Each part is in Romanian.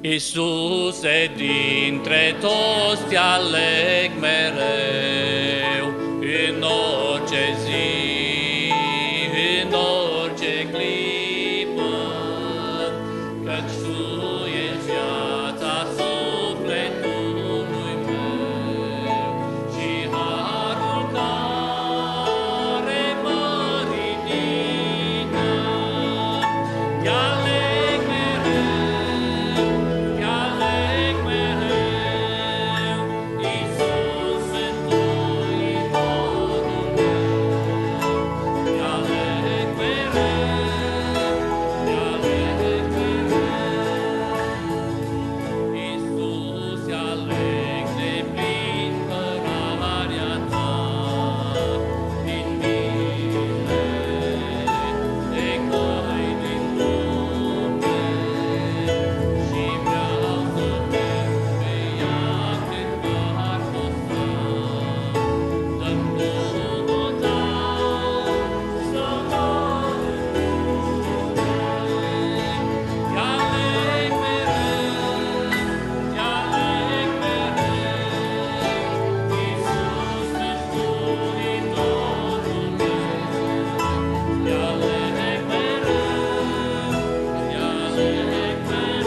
Iisuse, dintre toți te aleg mereu, în orice zi, în orice clipă, căci Tu ești viața sufletului meu și harul care mă ridică. Te aleg mereu, te aleg mereu, Iisus, Mântuitorul meu. Te aleg mereu, te aleg mereu, Iisus, te aleg deplin cărarea Ta, din mine, de căi din lume, și vreau să merg pe ea cât m-ar costa. Dă-mi Duhul Tău să mă îndrumezi. Te aleg mereu, te aleg mereu, Iisus, Mântuitorul meu. Te aleg mereu, te aleg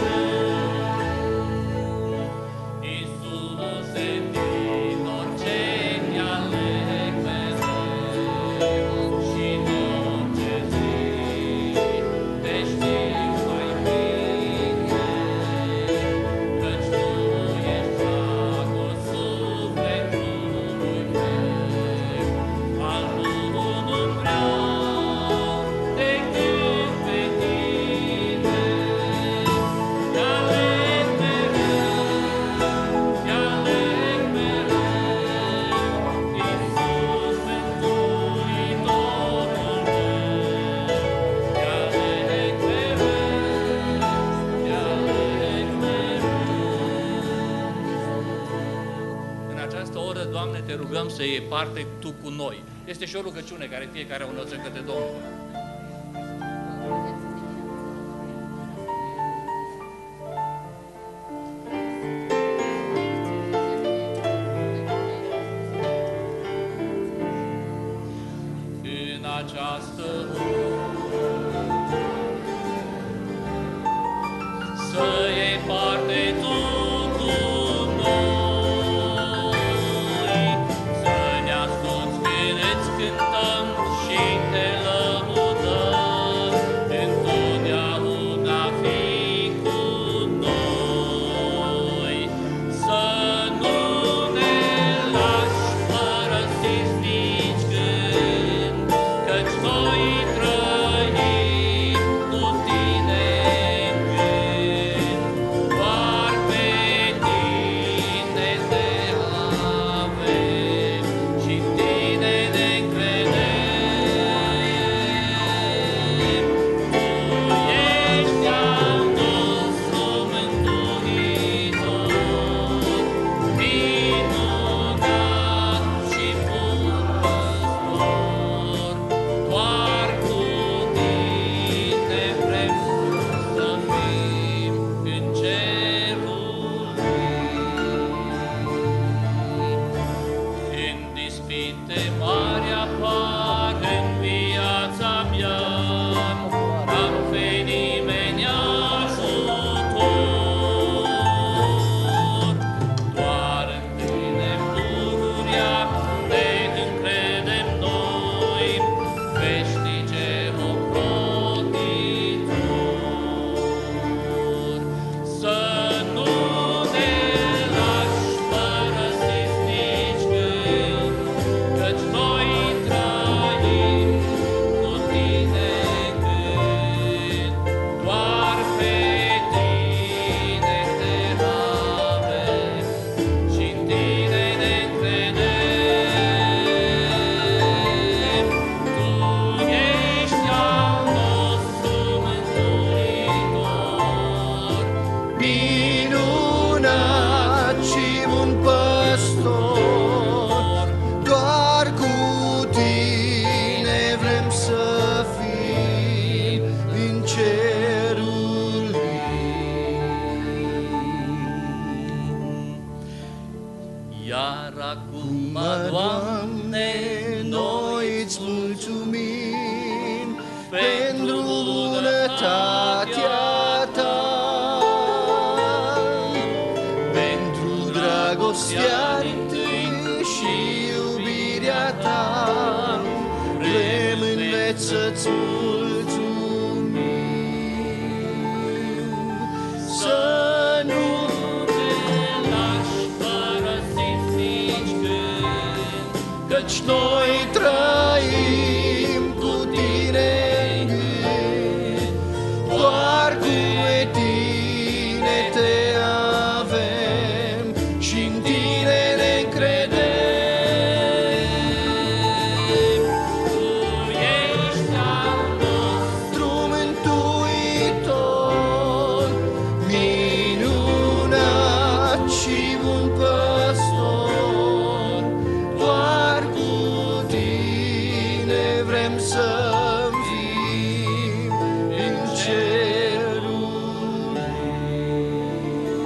mereu, Iisuse, din orice te aleg mereu, și în orice zi te știu mai bine, căci Tu ești dragul sufletului meu. Al nu vreau decât pe Tine. Te aleg mereu, te aleg mereu, Iisus, Mântuitorul meu. Te aleg mereu, te aleg mereu. În această oră, Doamne, Te rugăm să iei parte Tu cu noi. Este și o rugăciune care fiecare o înălță către Domnul. În această oră, să iei parte Tu cu noi, să ne asculți când îți cântăm și Te lăudăm. Iar acum, Doamne, noi îți mulțumim pentru bunătatea Ta, pentru dragostea întâi și iubirea Ta, vrem înveță-ți mulțumim. Să nu te lași părăsiți nici când, căci noi trăim cu Tine în gând, doar cu Tine Te avem și în Tine ne încredem. Tu ești al nostru mântuitor, minunat și bun păstor, doar cu Tine vrem să fim în cerul vieții.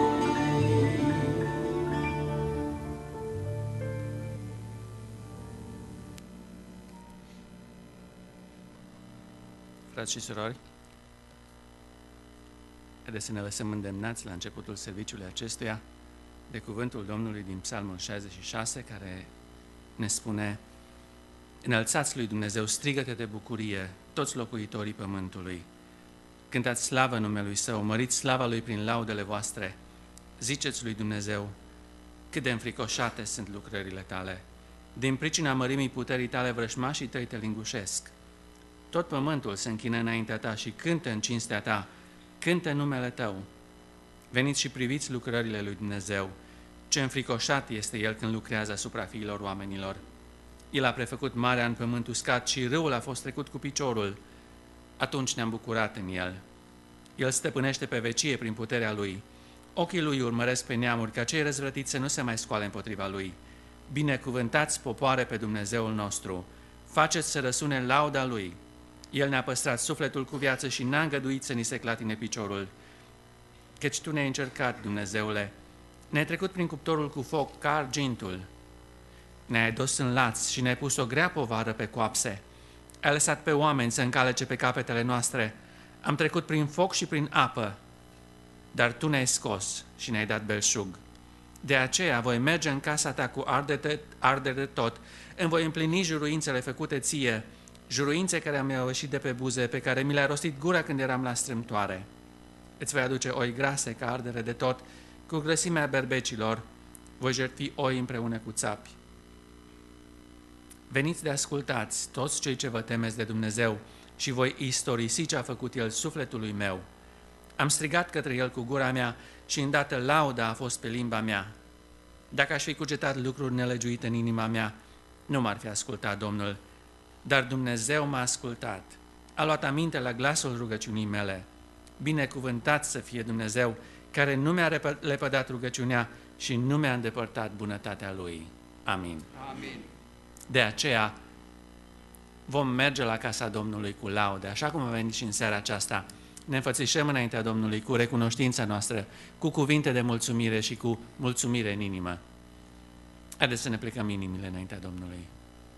Frați și surori, haideți să ne lăsăm îndemnați la începutul serviciului acestuia de cuvântul Domnului din Psalmul 66, care ne spune: Înălțați lui Dumnezeu strigăte de bucurie, toți locuitorii pământului. Cântați slavă numelui Său, măriți slava Lui prin laudele voastre. Ziceți lui Dumnezeu, cât de înfricoșate sunt lucrările Tale. Din pricina mărimii puterii Tale, vrășmașii Tăi Te lingușesc. Tot pământul se închină înaintea Ta și cântă în cinstea Ta, cântă numele Tău. Veniți și priviți lucrările lui Dumnezeu, ce înfricoșat este El când lucrează asupra fiilor oamenilor. El a prefăcut marea în pământ uscat și râul a fost trecut cu piciorul. Atunci ne-am bucurat în El. El stăpânește pe vecie prin puterea Lui. Ochii Lui urmăresc pe neamuri, ca cei răzvrătiți să nu se mai scoale împotriva Lui. Binecuvântați, popoare, pe Dumnezeul nostru. Faceți să răsune lauda Lui. El ne-a păstrat sufletul cu viață și n-a îngăduit să ni se clatine piciorul. Căci Tu ne-ai încercat, Dumnezeule, ne-ai trecut prin cuptorul cu foc ca argintul. Ne-ai dus în laț și ne-ai pus o grea povară pe coapse. Ai lăsat pe oameni să încalece pe capetele noastre. Am trecut prin foc și prin apă, dar Tu ne-ai scos și ne-ai dat belșug. De aceea voi merge în casa Ta cu ardere de tot, îmi voi împlini juruințele făcute Ție, juruințe care mi-au ieșit de pe buze, pe care mi le-a rostit gura când eram la strâmtoare. Îți voi aduce oi grase ca ardere de tot, cu grăsimea berbecilor, voi jertfi oi împreună cu țapi. Veniți de ascultați, toți cei ce vă temeți de Dumnezeu, și voi istorisi ce a făcut El sufletului meu. Am strigat către El cu gura mea și îndată lauda a fost pe limba mea. Dacă aș fi cugetat lucruri nelegiuite în inima mea, nu m-ar fi ascultat Domnul, dar Dumnezeu m-a ascultat. A luat aminte la glasul rugăciunii mele. Binecuvântat să fie Dumnezeu, care nu mi-a lepădat rugăciunea și nu mi-a îndepărtat bunătatea Lui. Amin. Amin. De aceea vom merge la casa Domnului cu laude, așa cum am venit și în seara aceasta. Ne înfățișăm înaintea Domnului cu recunoștința noastră, cu cuvinte de mulțumire și cu mulțumire în inimă. Haideți să ne plecăm inimile înaintea Domnului.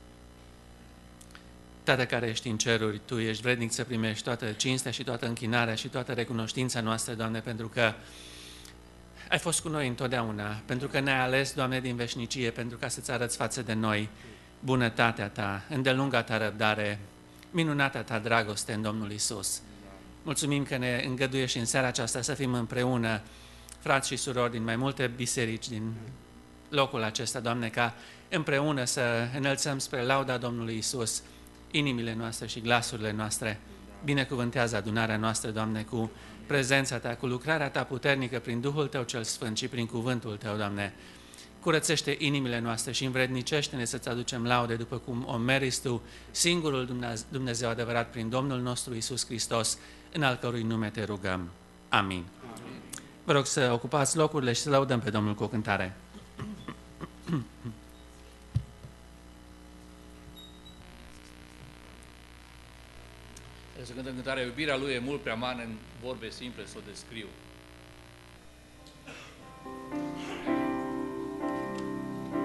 Tată care ești în ceruri, Tu ești vrednic să primești toată cinstea și toată închinarea și toată recunoștința noastră, Doamne, pentru că ai fost cu noi întotdeauna, pentru că ne-ai ales, Doamne, din veșnicie, pentru ca să-ți arăți față de noi bunătatea Ta, îndelunga Ta răbdare, minunata Ta dragoste în Domnul Iisus. Mulțumim că ne îngăduiești în seara aceasta să fim împreună, frați și surori din mai multe biserici din locul acesta, Doamne, ca împreună să înălțăm spre lauda Domnului Iisus inimile noastre și glasurile noastre. Binecuvântează adunarea noastră, Doamne, cu prezența Ta, cu lucrarea Ta puternică prin Duhul Tău cel Sfânt și prin cuvântul Tău, Doamne. Curățește inimile noastre și învrednicește-ne să-ți aducem laude după cum o meriți Tu, singurul Dumnezeu adevărat, prin Domnul nostru Iisus Hristos, în al cărui nume Te rugăm. Amin. Amin. Vă rog să ocupați locurile și să lăudăm pe Domnul cu o cântare. Să cântăm cântarea Iubirea Lui e mult prea mare, în vorbe simple să o descriu.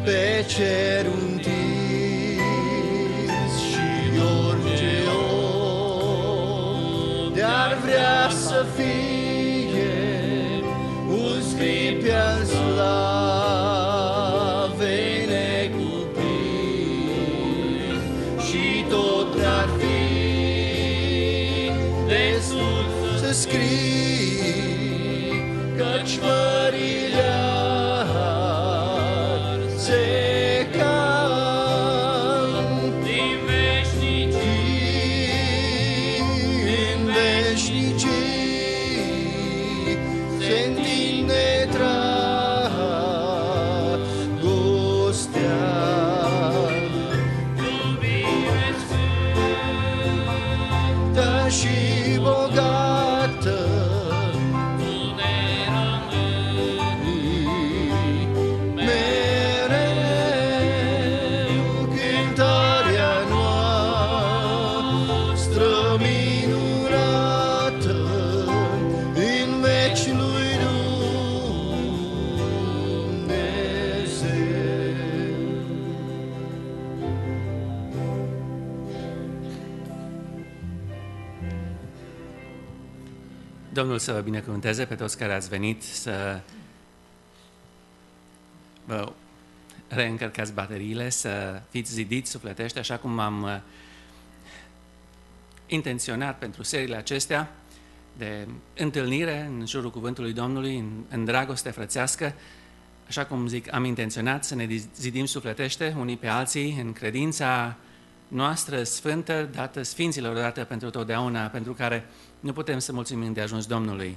pe cer întins și orice om de-ar vrea să fie un scrip al slavei necuprins și tot n-ar fi destul să scrii, căci mările ar seca din veșnicii, se întinde dragostea. Iubire sfântă și bogată, tu ne rămâi mereu cântarea noastră minunată în veci lui Dumnezeu. Domnul să vă binecuvânteze pe toți care ați venit să vă reîncărcați bateriile, să fiți zidiți sufletește, așa cum am intenționat pentru seriile acestea de întâlnire în jurul cuvântului Domnului, în dragoste frățească. Așa cum zic, am intenționat să ne zidim sufletește unii pe alții în credința noastră sfântă, dată sfinților, dată pentru totdeauna, pentru care nu putem să mulțumim de ajuns Domnului.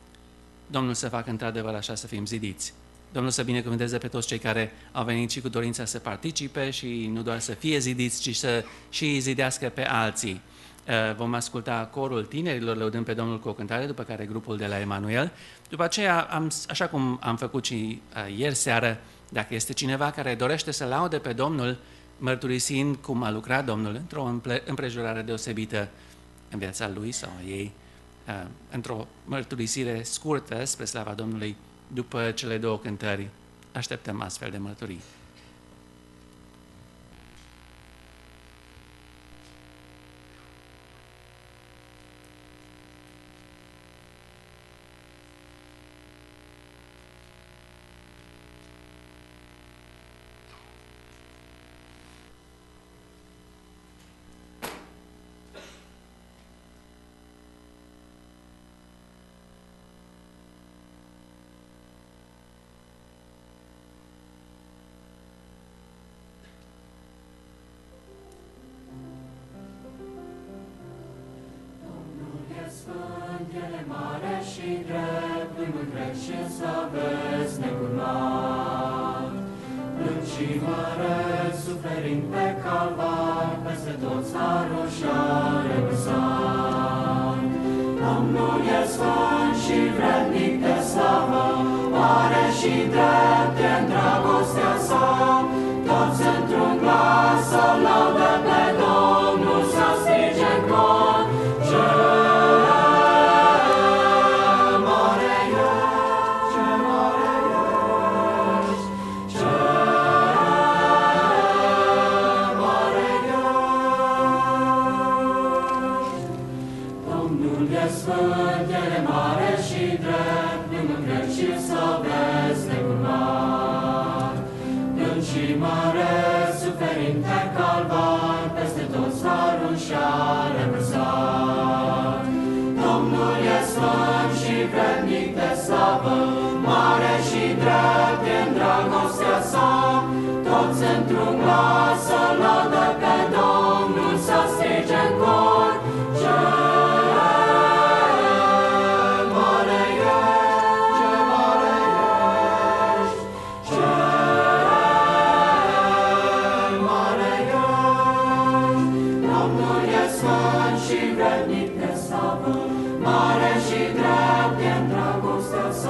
Domnul să facă într-adevăr așa să fim zidiți. Domnul să binecuvânteze pe toți cei care au venit și cu dorința să participe și nu doar să fie zidiți, ci să și zidească pe alții. Vom asculta corul tinerilor lăudând pe Domnul cu o cântare, după care grupul de la Emanuel. După aceea, așa cum am făcut și ieri seară, dacă este cineva care dorește să laude pe Domnul, mărturisind cum a lucrat Domnul într-o împrejurare deosebită în viața lui sau a ei, într-o mărturisire scurtă spre slava Domnului, după cele două cântări, așteptăm astfel de mărturii.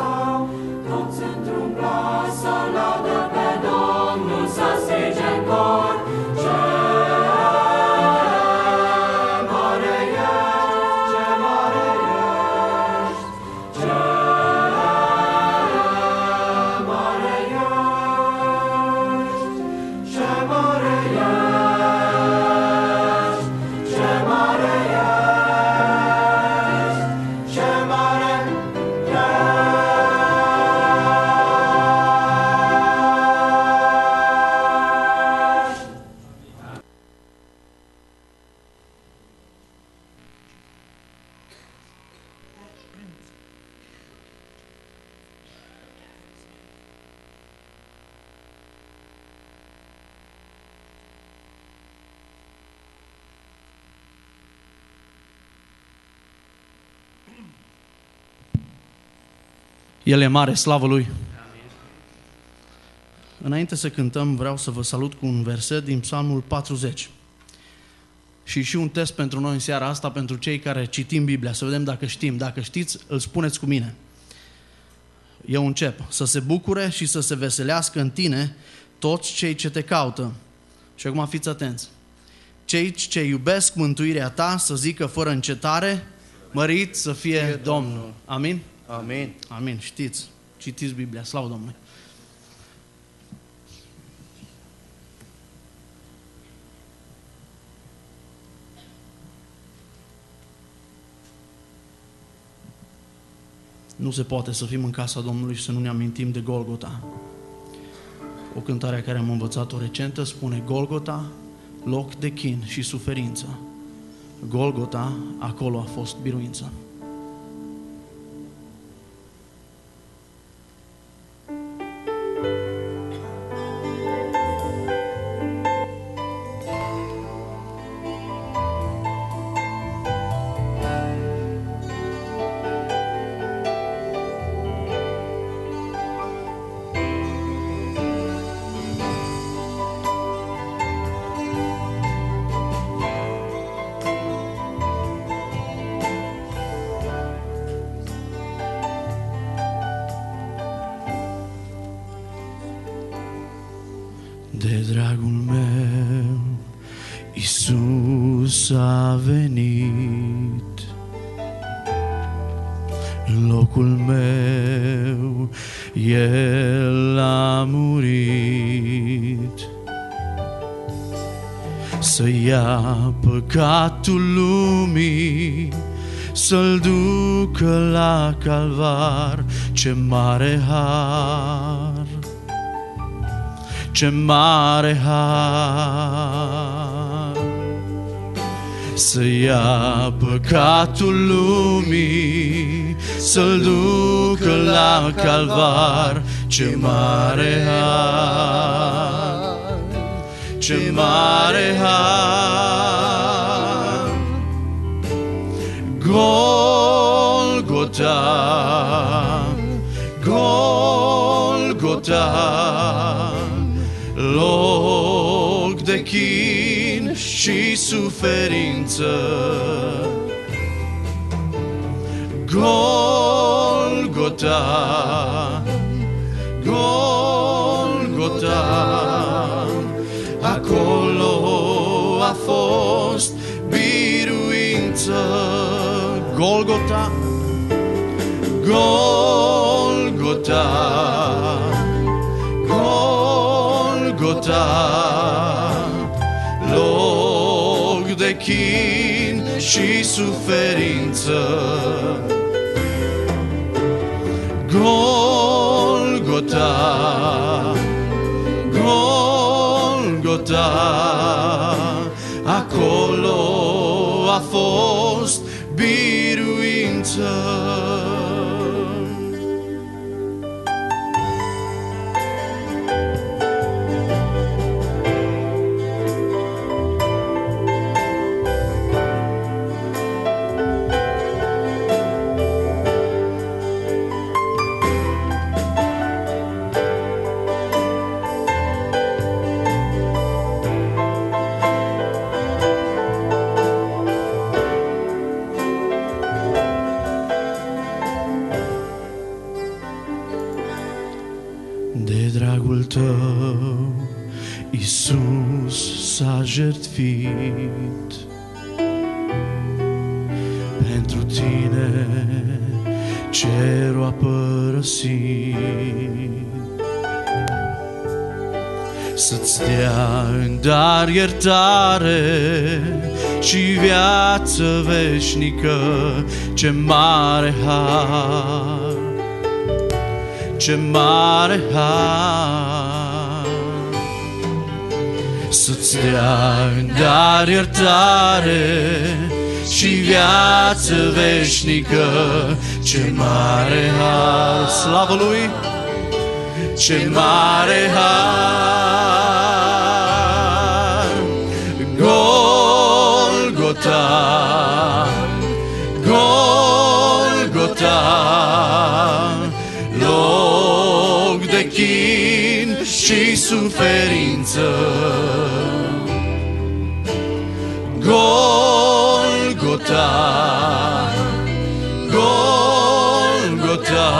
Să laudă pe Domnul, să strige în cor. El e mare, slavă Lui! Înainte să cântăm, vreau să vă salut cu un verset din Psalmul 40. Și un test pentru noi în seara asta, pentru cei care citim Biblia, să vedem dacă știm. Dacă știți, îl spuneți cu mine. Eu încep. Să se bucure și să se veselească în tine toți cei ce te caută. Și acum fiți atenți. Cei ce iubesc mântuirea ta să zică fără încetare, mărit să fie Domnul. Amin? Amin. Amin. Știți, citiți Biblia, slavă Domnului. Nu se poate să fim în casa Domnului și să nu ne amintim de Golgota. O cântare care am învățat-o recentă spune: Golgota, loc de chin și suferință. Golgota, acolo a fost biruință. De dragul meu, Iisus a venit. În locul meu, El a murit. Să ia păcatul lumii, să-L ducă la calvar. Ce mare har! Ce mare har! Să ia păcatul lumii, să-L ducă la calvar. Ce mare har! Ce mare har! Golgota, Golgota, loc de chin și suferință. Golgota, Golgota, acolo a fost biruință. Golgota, Golgota, Golgota, loc de chin și suferință. Golgota, Golgota, acolo a fost biruință. De dragul tău, Iisus s-a jertfit. Pentru tine cerul a părăsit. Să-ți dea în dar iertare și viață veșnică. Ce mare har! Ce mare har! Să-ți dea în dar iertare și viață veșnică. Ce mare har! Slavă Lui! Ce mare har! Golgota, Golgota, suferință. Golgota, Golgota,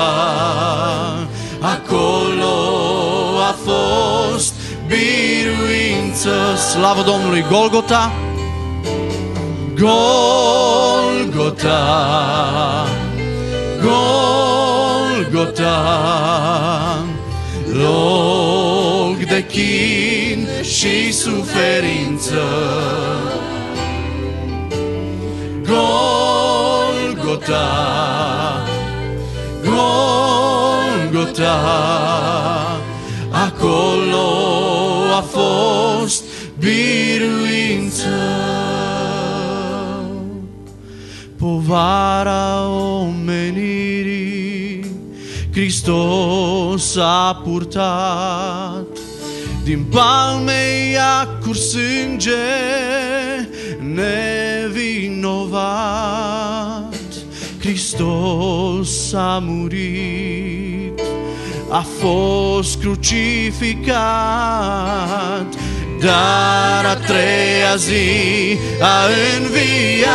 acolo a fost biruință. Slavă Domnului! Golgota! Golgota, Golgota, loc de chin și suferință. Golgota, Golgota, acolo a fost biruință. Povara omenirii Hristos a purtat, din palme i-a curs sânge nevinovat. Hristos a murit, a fost crucificat, dar a treia zi a înviat.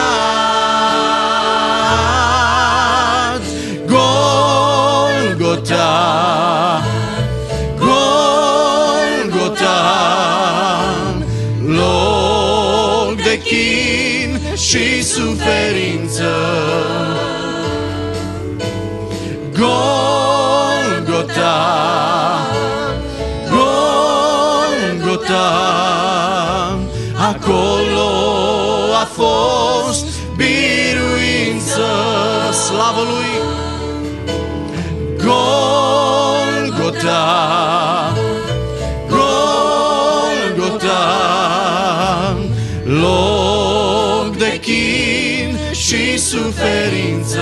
Golgota, Golgota, loc de chin și suferință. Golgota, Golgota, acolo a fost biruință. Slavă lui! Golgota, Golgota, loc de chin și suferință.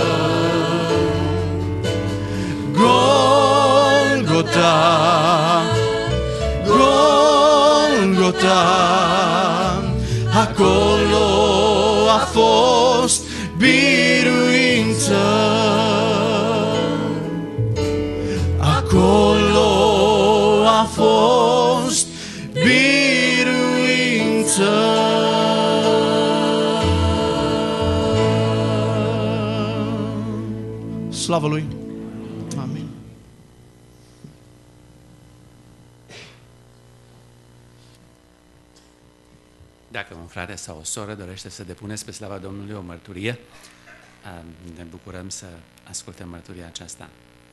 Golgota, Golgota, acolo a fost biruință. Acolo a fost biruință. Slavă lui! Amin. Dacă un frate sau o soră dorește să depuneți pe slava Domnului o mărturie, ne bucurăm să ascultăm mărturia aceasta.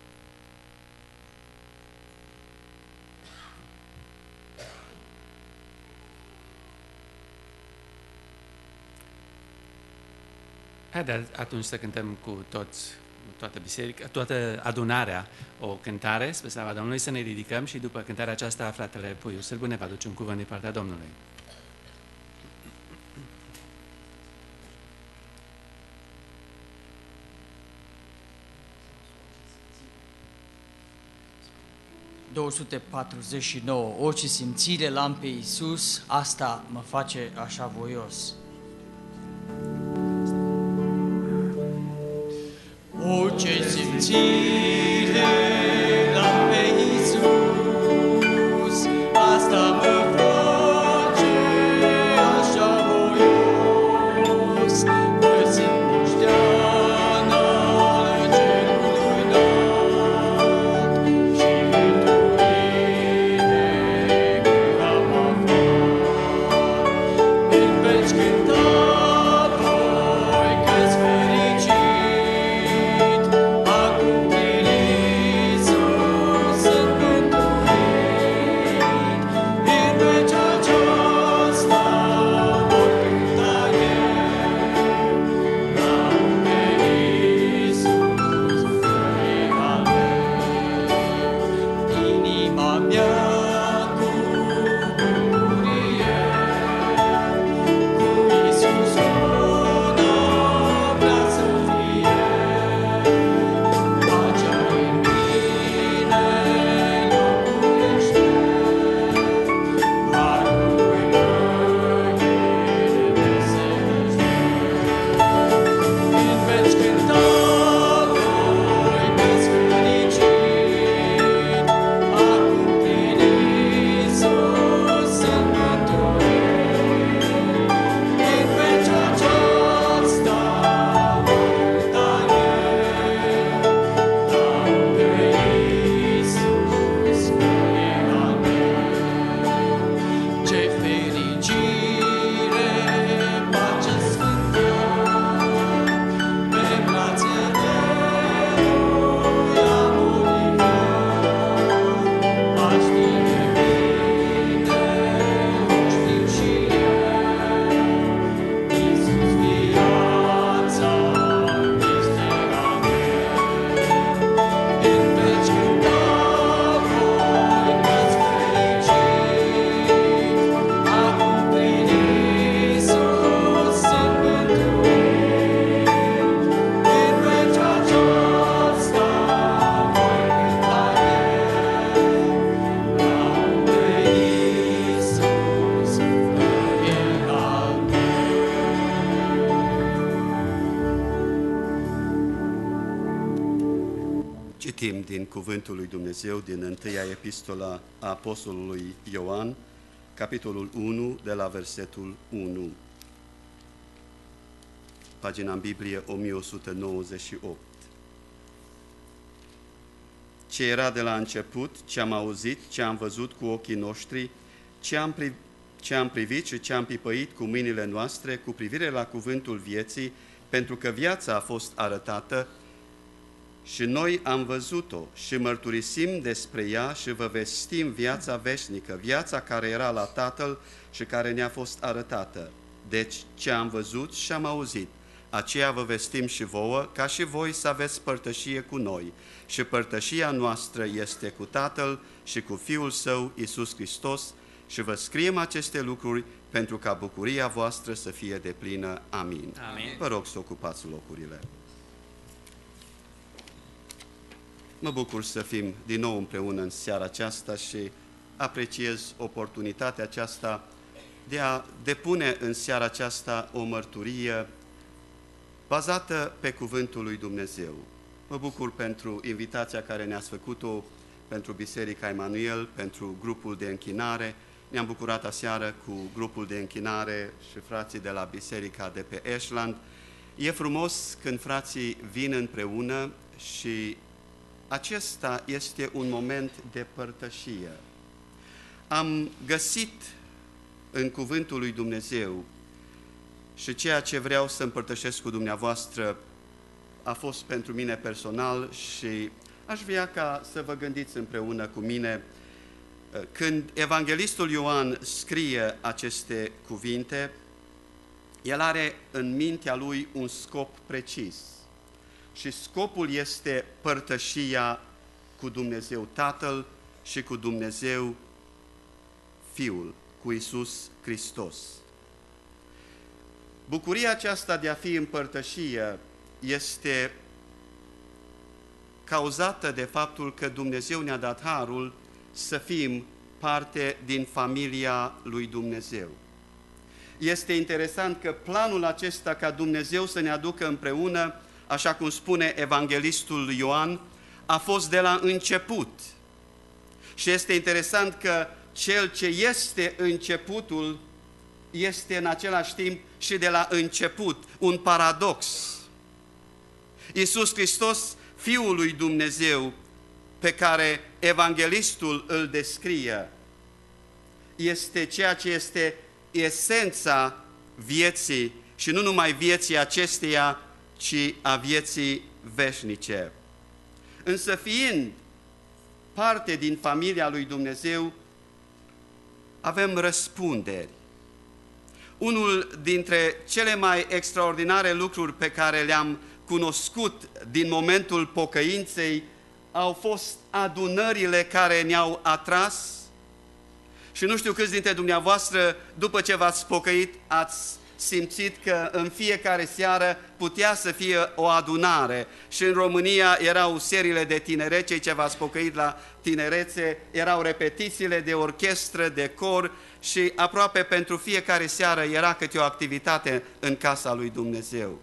Haideți atunci să cântăm cu toată biserica, toată adunarea o cântare spre slava Domnului, să ne ridicăm și după cântarea aceasta fratele Puiu Sârbu ne va duce un cuvânt din partea Domnului. ...249, o ce simțire l-am pe Iisus, asta mă face așa voios. O ce simțire l-am pe Iisus, asta mă face așa voios. Mă simt moștean al cerului înalt și mântuire am aflat. În veci cânta voi că-s fericit, acum trăiește Cuvântul lui Dumnezeu din întâia epistola a Apostolului Ioan, capitolul 1, de la versetul 1. Pagina în Biblie 1198. Ce era de la început, ce am auzit, ce am văzut cu ochii noștri, ce am privit și ce am pipăit cu mâinile noastre cu privire la cuvântul vieții, pentru că viața a fost arătată și noi am văzut-o și mărturisim despre ea și vă vestim viața veșnică, viața care era la Tatăl și care ne-a fost arătată. Deci ce am văzut și am auzit, aceea vă vestim și vouă, ca și voi să aveți părtășie cu noi. Și părtășia noastră este cu Tatăl și cu Fiul Său, Iisus Hristos, și vă scriem aceste lucruri pentru ca bucuria voastră să fie deplină. Amin. Amin. Vă rog să ocupați locurile. Mă bucur să fim din nou împreună în seara aceasta și apreciez oportunitatea aceasta de a depune în seara aceasta o mărturie bazată pe Cuvântul lui Dumnezeu. Mă bucur pentru invitația care ne-ați făcut-o pentru Biserica Emanuel, pentru grupul de închinare. Ne-am bucurat aseară cu grupul de închinare și frații de la Biserica de pe Ashland. E frumos când frații vin împreună și acesta este un moment de părtășie. Am găsit în Cuvântul lui Dumnezeu și ceea ce vreau să împărtășesc cu dumneavoastră a fost pentru mine personal și aș vrea ca să vă gândiți împreună cu mine. Când evanghelistul Ioan scrie aceste cuvinte, el are în mintea lui un scop precis. Și scopul este părtășia cu Dumnezeu Tatăl și cu Dumnezeu Fiul, cu Iisus Hristos. Bucuria aceasta de a fi în părtășie este cauzată de faptul că Dumnezeu ne-a dat harul să fim parte din familia lui Dumnezeu. Este interesant că planul acesta ca Dumnezeu să ne aducă împreună, așa cum spune evanghelistul Ioan, a fost de la început. Și este interesant că cel ce este începutul este în același timp și de la început, un paradox. Iisus Hristos, Fiul lui Dumnezeu, pe care evanghelistul îl descrie, este ceea ce este esența vieții și nu numai vieții acesteia, ci a vieții veșnice. Însă fiind parte din familia lui Dumnezeu, avem răspunderi. Unul dintre cele mai extraordinare lucruri pe care le-am cunoscut din momentul pocăinței au fost adunările care ne-au atras. Și nu știu câți dintre dumneavoastră, după ce v-ați pocăit, ați simțit că în fiecare seară putea să fie o adunare. Și în România erau seriile de tineret, cei ce v-ați pocăit la tinerețe, erau repetițiile de orchestră, de cor și aproape pentru fiecare seară era câte o activitate în casa lui Dumnezeu.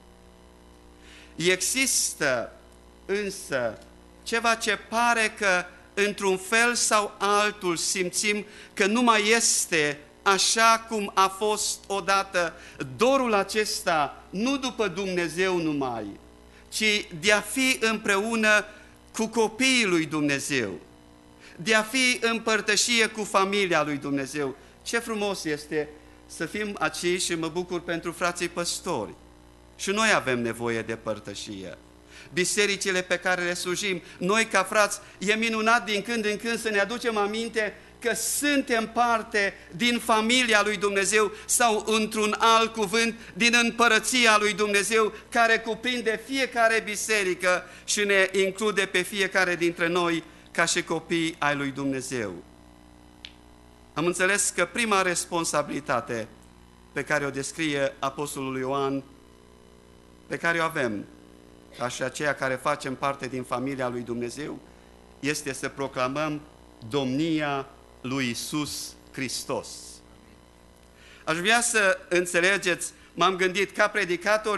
Există însă ceva ce pare că într-un fel sau altul simțim că nu mai este așa cum a fost odată. Dorul acesta nu după Dumnezeu numai, ci de a fi împreună cu copiii lui Dumnezeu, de a fi în părtășie cu familia lui Dumnezeu. Ce frumos este să fim aici și mă bucur pentru frații păstori. Și noi avem nevoie de părtășie. Bisericile pe care le slujim, noi ca frați, e minunat din când în când să ne aducem aminte că suntem parte din familia lui Dumnezeu sau, într-un alt cuvânt, din împărăția lui Dumnezeu, care cuprinde fiecare biserică și ne include pe fiecare dintre noi ca și copii ai lui Dumnezeu. Am înțeles că prima responsabilitate pe care o descrie Apostolul Ioan, pe care o avem, ca și aceia care facem parte din familia lui Dumnezeu, este să proclamăm domnia lui Iisus Hristos. Aș vrea să înțelegeți, m-am gândit ca predicatori,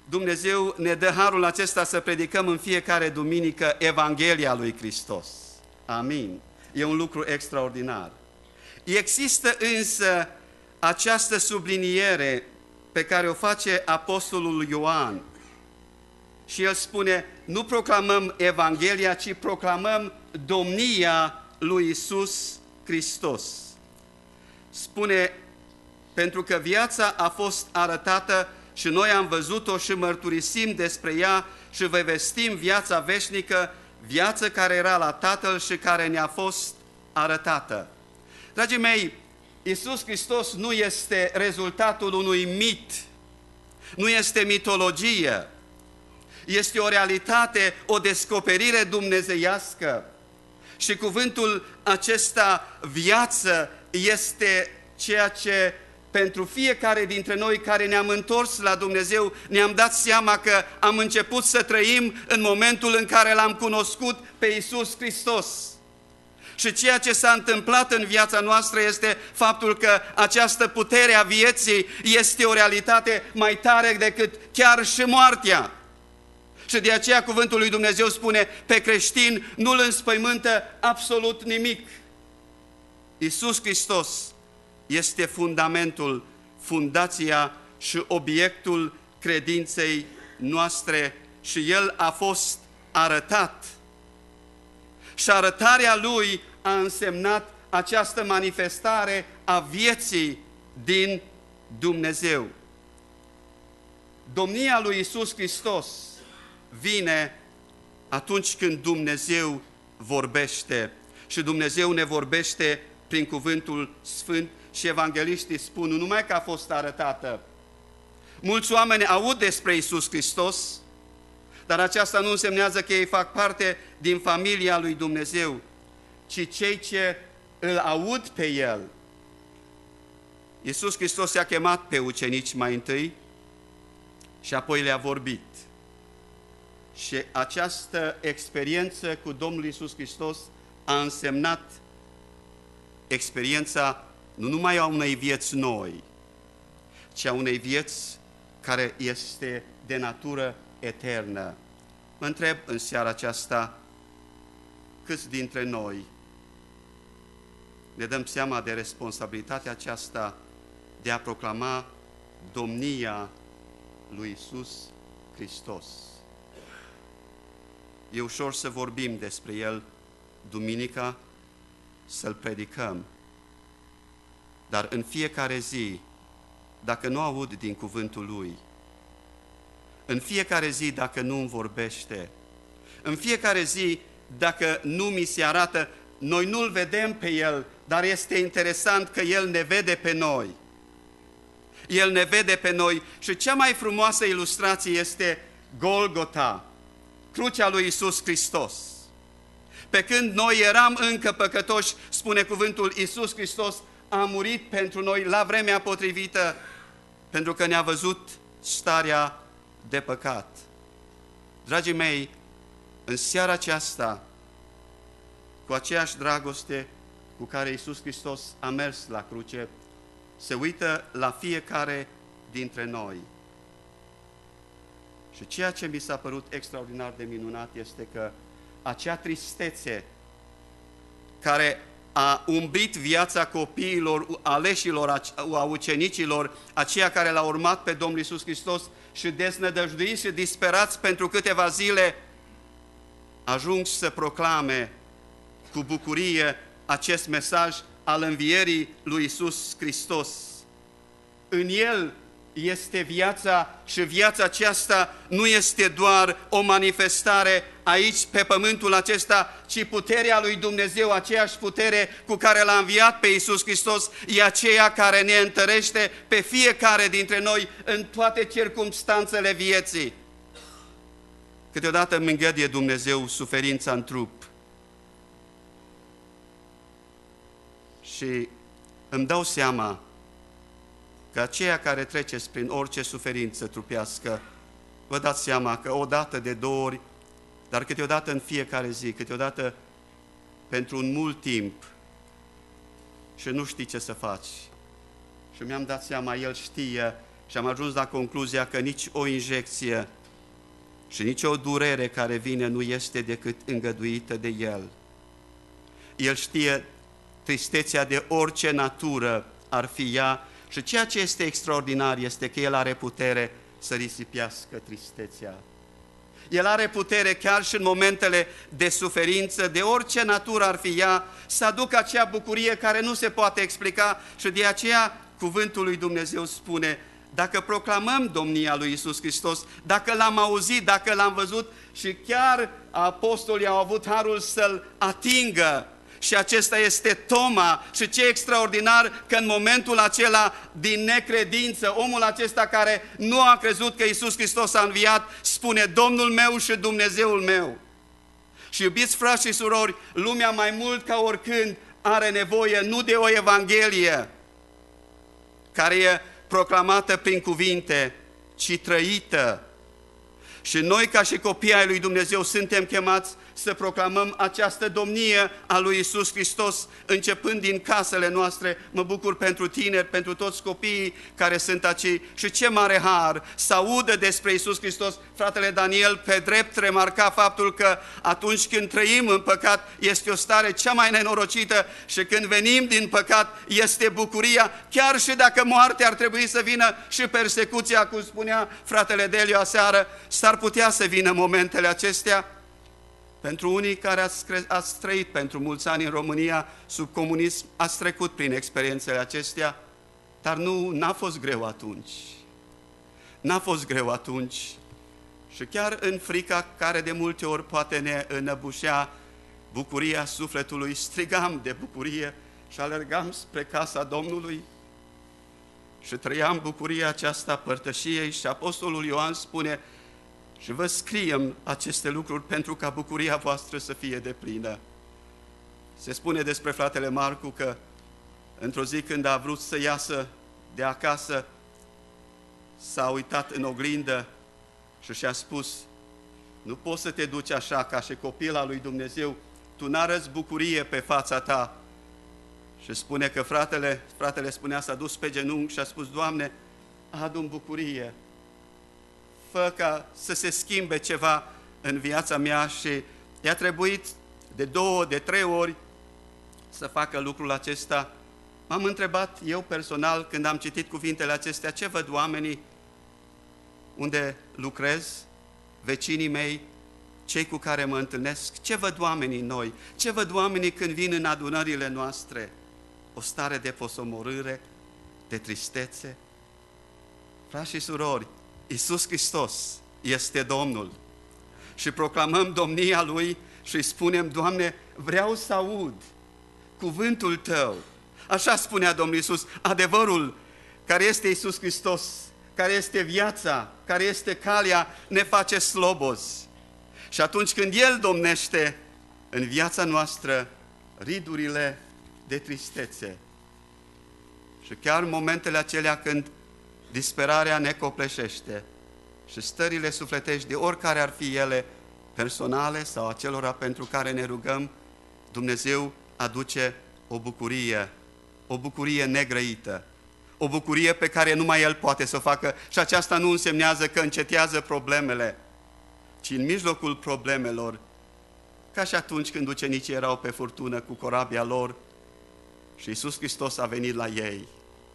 Dumnezeu ne dă harul acesta să predicăm în fiecare duminică Evanghelia lui Hristos. Amin. E un lucru extraordinar. Există însă această subliniere pe care o face apostolul Ioan. Și el spune, nu proclamăm Evanghelia, ci proclamăm domnia lui Iisus Hristos. Spune, pentru că viața a fost arătată și noi am văzut-o și mărturisim despre ea și vă vestim viața veșnică, viață care era la Tatăl și care ne-a fost arătată. Dragii mei, Iisus Hristos nu este rezultatul unui mit, nu este mitologie, este o realitate, o descoperire dumnezeiască. Și cuvântul acesta, viață, este ceea ce pentru fiecare dintre noi care ne-am întors la Dumnezeu, ne-am dat seama că am început să trăim în momentul în care L-am cunoscut pe Iisus Hristos. Și ceea ce s-a întâmplat în viața noastră este faptul că această putere a vieții este o realitate mai tare decât chiar și moartea. Și de aceea cuvântul lui Dumnezeu spune, pe creștin nu-l înspăimântă absolut nimic. Iisus Hristos este fundamentul, fundația și obiectul credinței noastre și El a fost arătat. Și arătarea Lui a însemnat această manifestare a vieții din Dumnezeu. Domnia lui Iisus Hristos vine atunci când Dumnezeu vorbește. Și Dumnezeu ne vorbește prin cuvântul Sfânt și evangeliștii spun, nu numai că a fost arătată. Mulți oameni aud despre Iisus Hristos, dar aceasta nu însemnează că ei fac parte din familia lui Dumnezeu, ci cei ce îl aud pe El. Iisus Hristos i-a chemat pe ucenici mai întâi și apoi le-a vorbit. Și această experiență cu Domnul Iisus Hristos a însemnat experiența nu numai a unei vieți noi, ci a unei vieți care este de natură eternă. Mă întreb în seara aceasta, câți dintre noi ne dăm seama de responsabilitatea aceasta de a proclama domnia lui Iisus Hristos. E ușor să vorbim despre El duminica, să-L predicăm, dar în fiecare zi, dacă nu aud din cuvântul Lui, în fiecare zi dacă nu îmi vorbește, în fiecare zi dacă nu mi se arată, noi nu-L vedem pe El, dar este interesant că El ne vede pe noi. El ne vede pe noi și cea mai frumoasă ilustrație este Golgota, crucea lui Iisus Hristos. Pe când noi eram încă păcătoși, spune cuvântul, Iisus Hristos a murit pentru noi la vremea potrivită, pentru că ne-a văzut starea de păcat. Dragii mei, în seara aceasta, cu aceeași dragoste cu care Iisus Hristos a mers la cruce, se uită la fiecare dintre noi. Și ceea ce mi s-a părut extraordinar de minunat este că acea tristețe care a umbrit viața copiilor, aleșilor, a ucenicilor, aceia care l-au urmat pe Domnul Iisus Hristos și deznădăjduiți și disperați pentru câteva zile, ajung să proclame cu bucurie acest mesaj al învierii lui Iisus Hristos. În El este viața și viața aceasta nu este doar o manifestare aici pe pământul acesta, ci puterea lui Dumnezeu, aceeași putere cu care L-a înviat pe Iisus Hristos, e aceea care ne întărește pe fiecare dintre noi în toate circumstanțele vieții. Câteodată îmi îngăduie Dumnezeu suferința în trup și îmi dau seama că aceia care treceți prin orice suferință trupească, vă dați seama că odată, de două ori, dar câteodată în fiecare zi, câteodată pentru un mult timp și nu știi ce să faci. Și mi-am dat seama, El știe și am ajuns la concluzia că nici o injecție și nici o durere care vine nu este decât îngăduită de El. El știe tristețea de orice natură ar fi ea și ceea ce este extraordinar este că El are putere să risipească tristețea. El are putere chiar și în momentele de suferință, de orice natură ar fi ea, să aducă acea bucurie care nu se poate explica și de aceea cuvântul lui Dumnezeu spune: dacă proclamăm domnia lui Iisus Hristos, dacă L-am auzit, dacă L-am văzut, și chiar apostolii au avut harul să-L atingă, și acesta este Toma, și ce extraordinar că în momentul acela din necredință, omul acesta care nu a crezut că Iisus Hristos a înviat, spune: Domnul meu și Dumnezeul meu. Și iubiți frați și surori, lumea mai mult ca oricând are nevoie nu de o evanghelie care e proclamată prin cuvinte, ci trăită. Și noi, ca și copii ai lui Dumnezeu, suntem chemați să proclamăm această domnie a lui Iisus Hristos, începând din casele noastre. Mă bucur pentru tineri, pentru toți copiii care sunt aici. Și ce mare har să audă despre Iisus Hristos. Fratele Daniel pe drept remarca faptul că atunci când trăim în păcat este o stare cea mai nenorocită și când venim din păcat este bucuria, chiar și dacă moartea ar trebui să vină și persecuția, cum spunea fratele Deliu aseară, s-ar putea să vină momentele acestea. Pentru unii care ați trăit pentru mulți ani în România sub comunism, ați trecut prin experiențele acestea, dar n-a fost greu atunci. N-a fost greu atunci. Și chiar în frica care de multe ori poate ne înăbușea bucuria sufletului, strigam de bucurie și alergam spre casa Domnului și trăiam bucuria aceasta părtășiei. Și apostolul Ioan spune: și vă scriem aceste lucruri pentru ca bucuria voastră să fie deplină. Se spune despre fratele Marcu că într-o zi când a vrut să iasă de acasă, s-a uitat în oglindă și și-a spus: nu poți să te duci așa ca și copil al lui Dumnezeu, tu n-arăți bucurie pe fața ta. Și spune că fratele spunea, s-a dus pe genunchi și a spus: Doamne, adu-mi bucurie, fă ca să se schimbe ceva în viața mea. Și i-a trebuit de 2, de 3 ori să facă lucrul acesta. M-am întrebat eu personal când am citit cuvintele acestea: ce văd oamenii unde lucrez, vecinii mei, cei cu care mă întâlnesc, ce văd oamenii noi, ce văd oamenii când vin în adunările noastre? O stare de posomorâre, de tristețe. Frați și surori, Iisus Hristos este Domnul și proclamăm domnia Lui și îi spunem: Doamne, vreau să aud cuvântul Tău. Așa spunea Domnul Iisus: adevărul care este Iisus Hristos, care este viața, care este calea, ne face slobozi. Și atunci când El domnește în viața noastră, ridurile de tristețe și chiar momentele acelea când disperarea ne copleșește și stările sufletești, de oricare ar fi ele, personale sau acelora pentru care ne rugăm, Dumnezeu aduce o bucurie negrăită, o bucurie pe care numai El poate să o facă. Și aceasta nu însemnează că încetează problemele, ci în mijlocul problemelor, ca și atunci când ucenicii erau pe furtună cu corabia lor și Iisus Hristos a venit la ei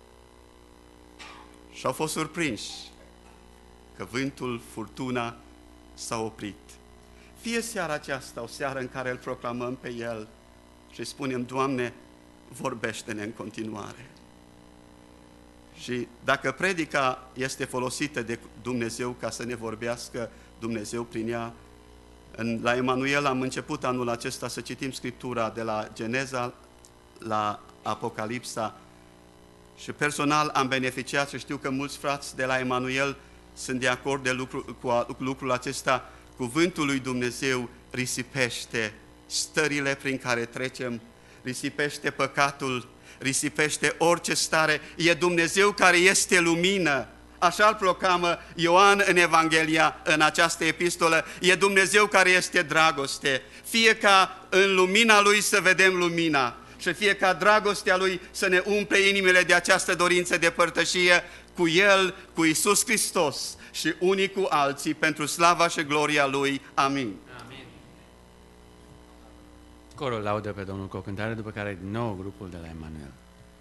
și au fost surprinși că vântul, furtuna s-a oprit. Fie seara aceasta o seară în care îl proclamăm pe El și spunem: Doamne, vorbește-ne în continuare. Și dacă predica este folosită de Dumnezeu ca să ne vorbească Dumnezeu prin ea, la Emanuel am început anul acesta să citim Scriptura de la Geneza la Apocalipsa și personal am beneficiat și știu că mulți frați de la Emanuel sunt de acord cu lucrul acesta. Cuvântul lui Dumnezeu risipește stările prin care trecem, risipește păcatul, risipește orice stare. E Dumnezeu care este lumină. Așa îl proclamă Ioan în Evanghelia, în această epistolă. E Dumnezeu care este dragoste. Fie ca în lumina Lui să vedem lumina, și fie ca dragostea Lui să ne umple inimile de această dorință de părtășie cu El, cu Iisus Hristos și unii cu alții, pentru slava și gloria Lui. Amin. Corul laudă pe Domnul cu o cântare, după care din nou grupul de la Emanuel.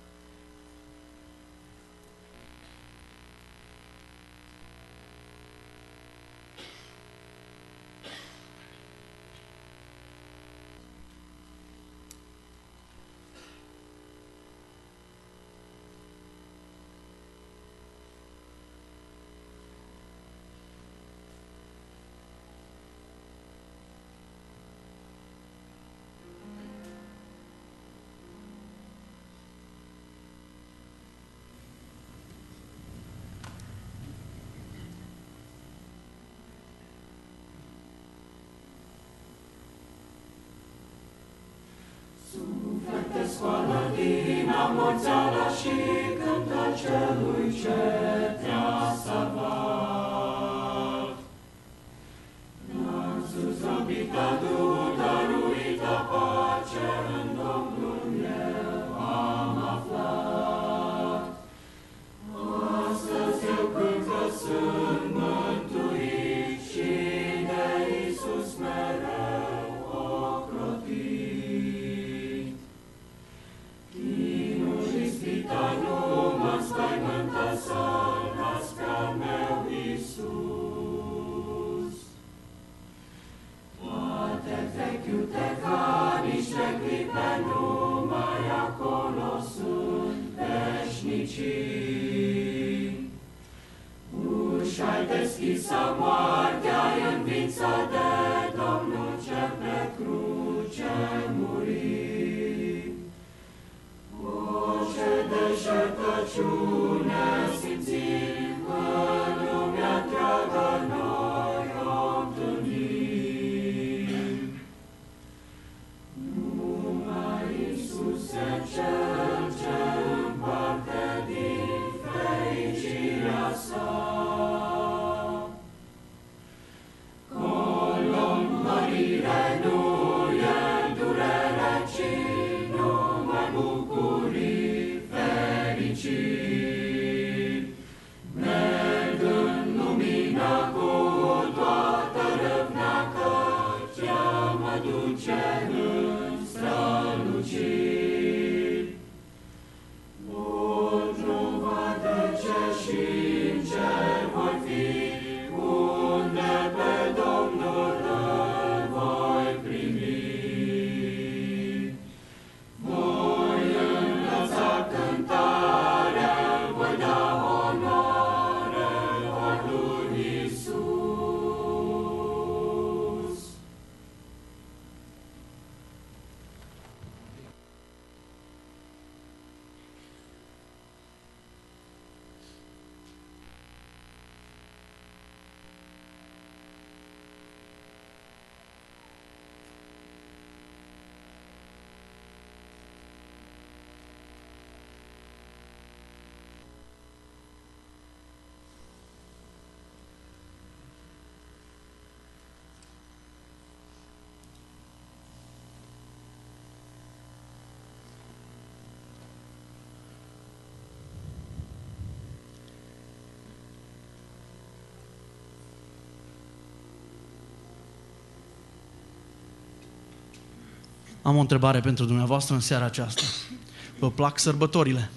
Am o întrebare pentru dumneavoastră în seara aceasta. Vă plac sărbătorile?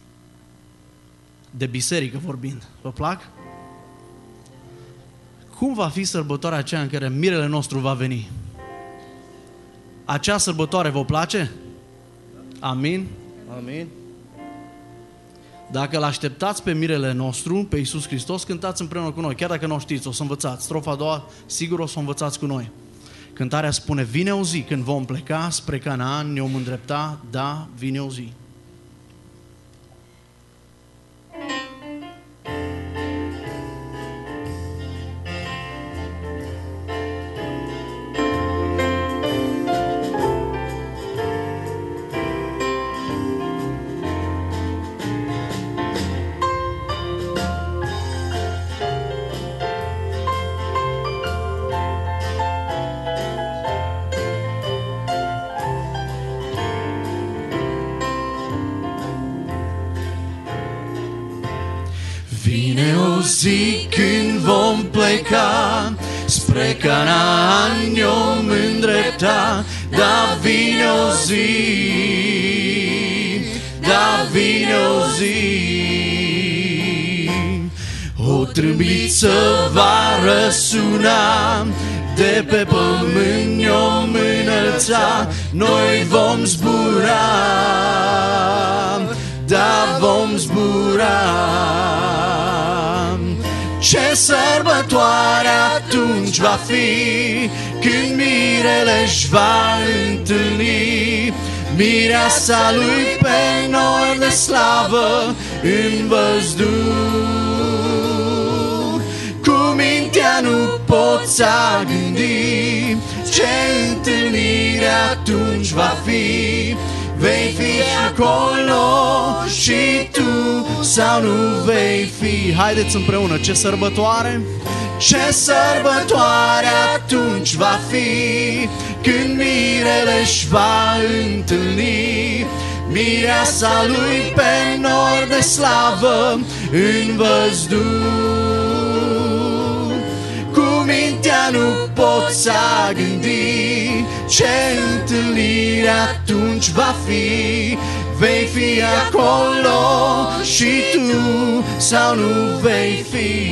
De biserică vorbind. Vă plac? Cum va fi sărbătoarea aceea în care mirele nostru va veni? Acea sărbătoare vă place? Amin? Amin. Dacă îl așteptați pe mirele nostru, pe Iisus Hristos, cântați împreună cu noi. Chiar dacă nu o știți, o să învățați. Strofa a doua, sigur o să o învățați cu noi. Cântarea spune, vine o zi când vom pleca spre Canaan, ne vom îndrepta, da, vine o zi. Vine o zi când vom pleca spre Canaan, ne-om îndrepta. Da, vine o zi, da, vine o zi. O trâmbiță va răsuna, de pe pământ ne-om înălța. Noi vom zbura, da, vom zbura. Ce sărbătoare atunci va fi, când mirele își va întâlni mireasa lui pe nor de slavă în văzduh. Cu mintea nu poți a gândi ce întâlnire atunci va fi. Vei fi acolo și tu sau nu vei fi. Haideți împreună, ce sărbătoare? Ce sărbătoare atunci va fi, când mirele își va întâlni mireasa lui pe nor de slavă în văzduh. Cu mintea nu poți a gândi ce întâlnire atunci va fi. Vei fi acolo și tu sau nu vei fi.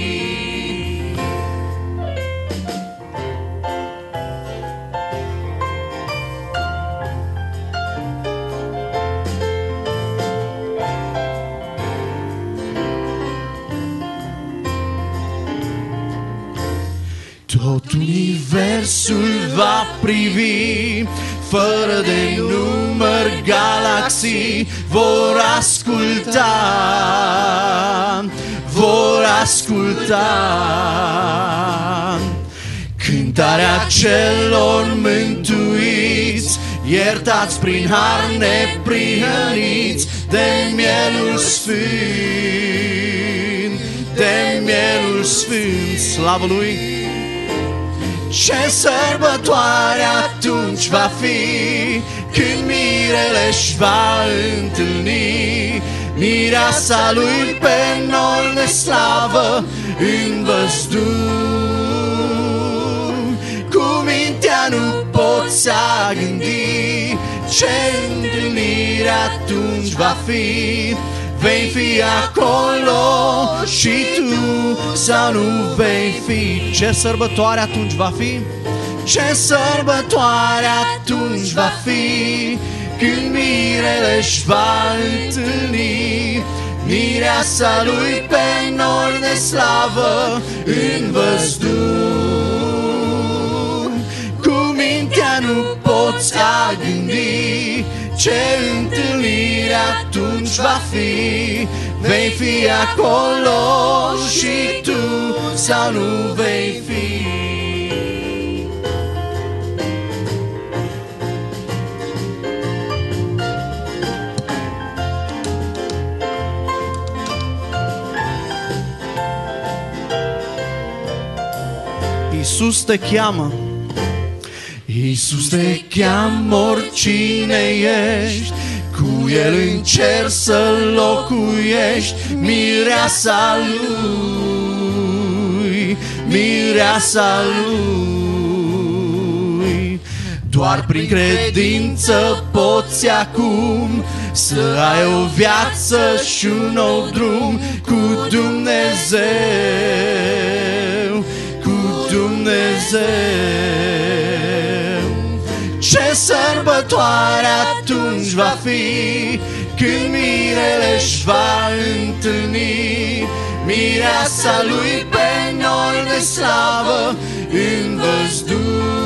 Tot universul va privi, fără de număr galaxii vor asculta, vor asculta cântarea celor mântuiți, iertați prin har, neprihăniți de mielul sfânt, de mielul sfânt. Slavă lui! Ce sărbătoare atunci va fi, când mirele își va întâlni mireasa lui pe nor de slavă în văzduh. Cu mintea nu poți a gândi ce întâlnire atunci va fi. Vei fi acolo și tu sau nu vei fi. Ce sărbătoare atunci va fi? Ce sărbătoare atunci va fi, când mirele își va întâlni mireasa lui pe nor de slavă în văzduh. Cu mintea nu poți a gândi ce întâlnire atunci va fi. Vei fi acolo și tu sau nu vei fi. Iisus te cheamă. Iisus te cheamă oricine ești, cu El în cer să locuiești, mireasa Lui, mireasa Lui. Doar prin credință poți acum să ai o viață și un nou drum cu Dumnezeu, cu Dumnezeu. Ce sărbătoare atunci va fi, când mirele își va întâlni mireasa lui pe nor de slavă în văzduh.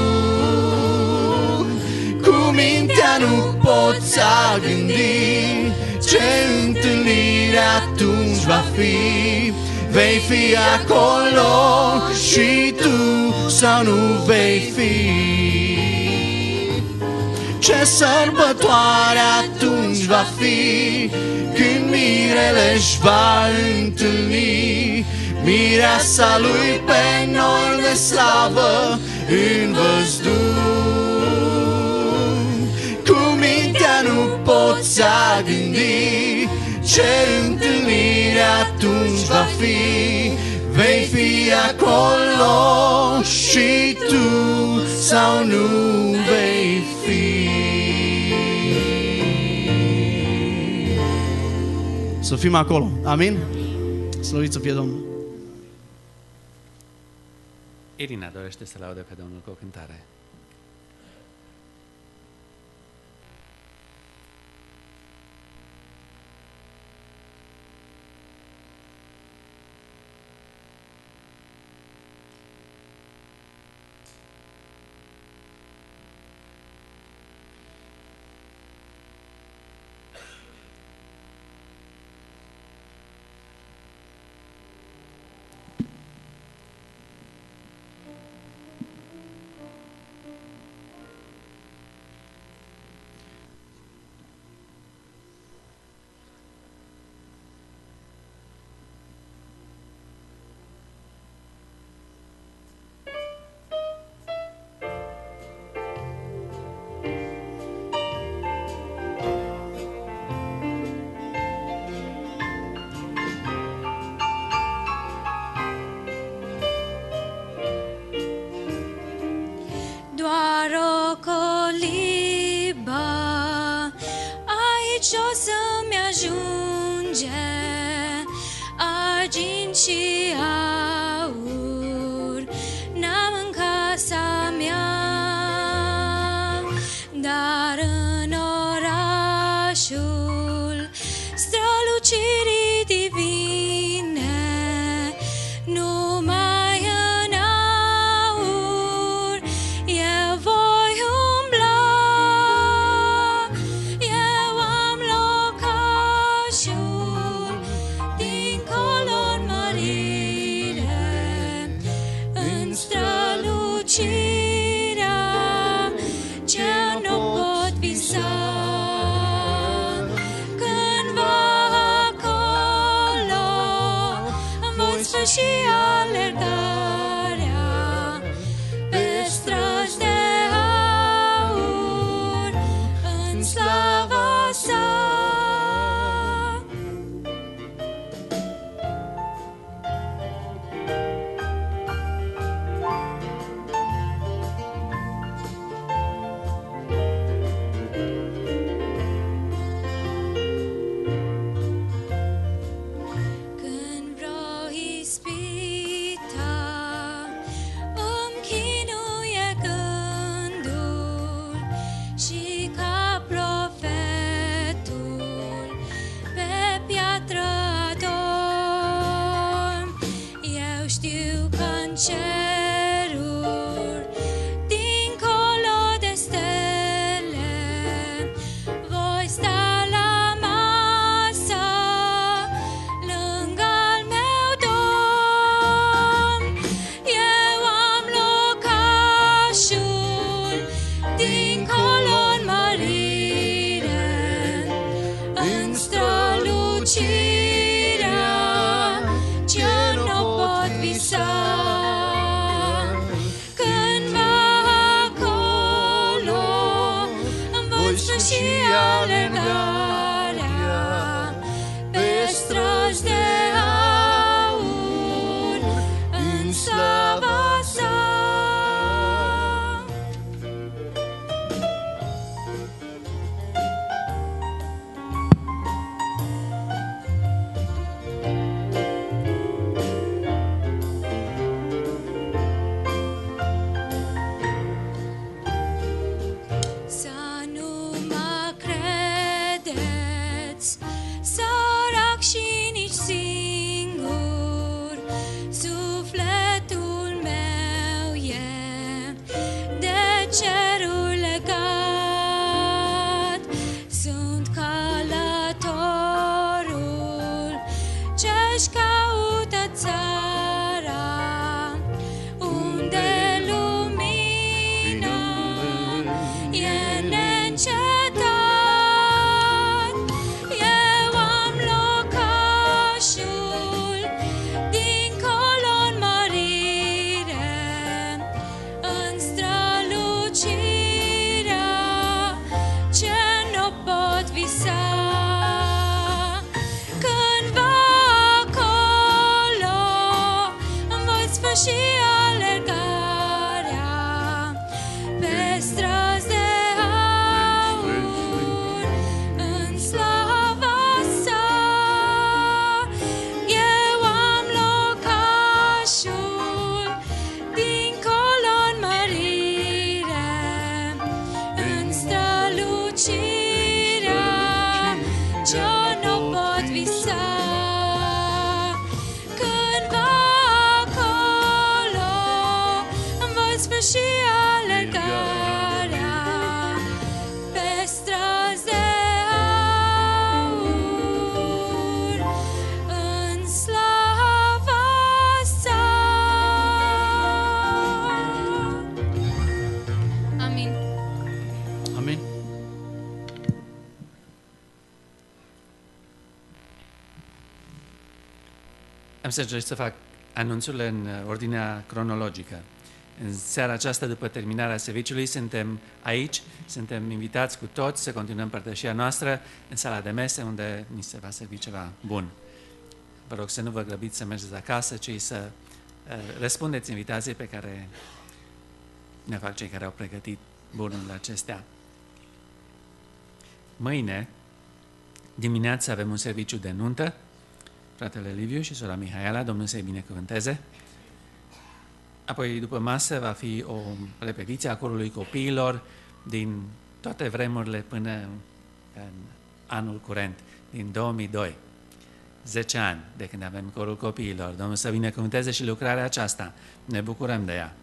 Cu mintea nu poți a gândi ce întâlnire atunci va fi. Vei fi acolo și tu sau nu vei fi. Ce sărbătoare atunci va fi, când mirele își va întâlni mireasa lui pe nor de slavă în văzduh. Cu mintea nu poți a gândi ce întâlnire atunci va vei fi acolo și tu sau nu vei fi. Să fim acolo. Amin? Slăvit să fie Domnul. Irina dorește să laude pe Domnul cu o cântare. Doar o colibă, aici o să-mi ajunge, argint și aur n-am în casa mea, dar în orașul strălucirii divine, numai în aur eu voi umbla. Eu am locașul dincolo-n mărire, în strălucirea ce nu pot visa. Cândva acolo îmi voi sfârși alergarea pe străzi de aur în slava sa. Când vreo ispită îmi chinuie gândul și ca profetul pe piatră adorm, eu știu că-n ceruri dincolo de stele voi sta la masă lângă-al meu Domn. Eu am locașul dincolo-n mărire, în strălucirea ce nu pot visa. Cândva acolo îmi voi sfârși alergarea pe străzi de aur în slava sa. Să nu mă credeți sărac și nici singur, sufletul meu e de cerul legat. Sunt călătorul ce-și caută țara, unde lumina e neîncetat. Eu am locașul dincolo-n mărire, în strălucirea ce nu pot visa. Cândva acolo Am să încerc să fac anunțurile în ordinea cronologică. În seara aceasta, după terminarea serviciului, suntem aici, suntem invitați cu toți să continuăm părtășia noastră în sala de mese, unde ni se va servi ceva bun. Vă rog să nu vă grăbiți să mergeți acasă, ci să răspundeți invitației pe care ne fac cei care au pregătit bunurile acestea. Mâine dimineața avem un serviciu de nuntă, fratele Liviu și sora Mihaela, Domnul să-i binecuvânteze. Apoi, după masă, va fi o repetiție a corului copiilor din toate vremurile până în anul curent, din 2002. 10 ani de când avem corul copiilor. Domnul să binecuvânteze și lucrarea aceasta. Ne bucurăm de ea.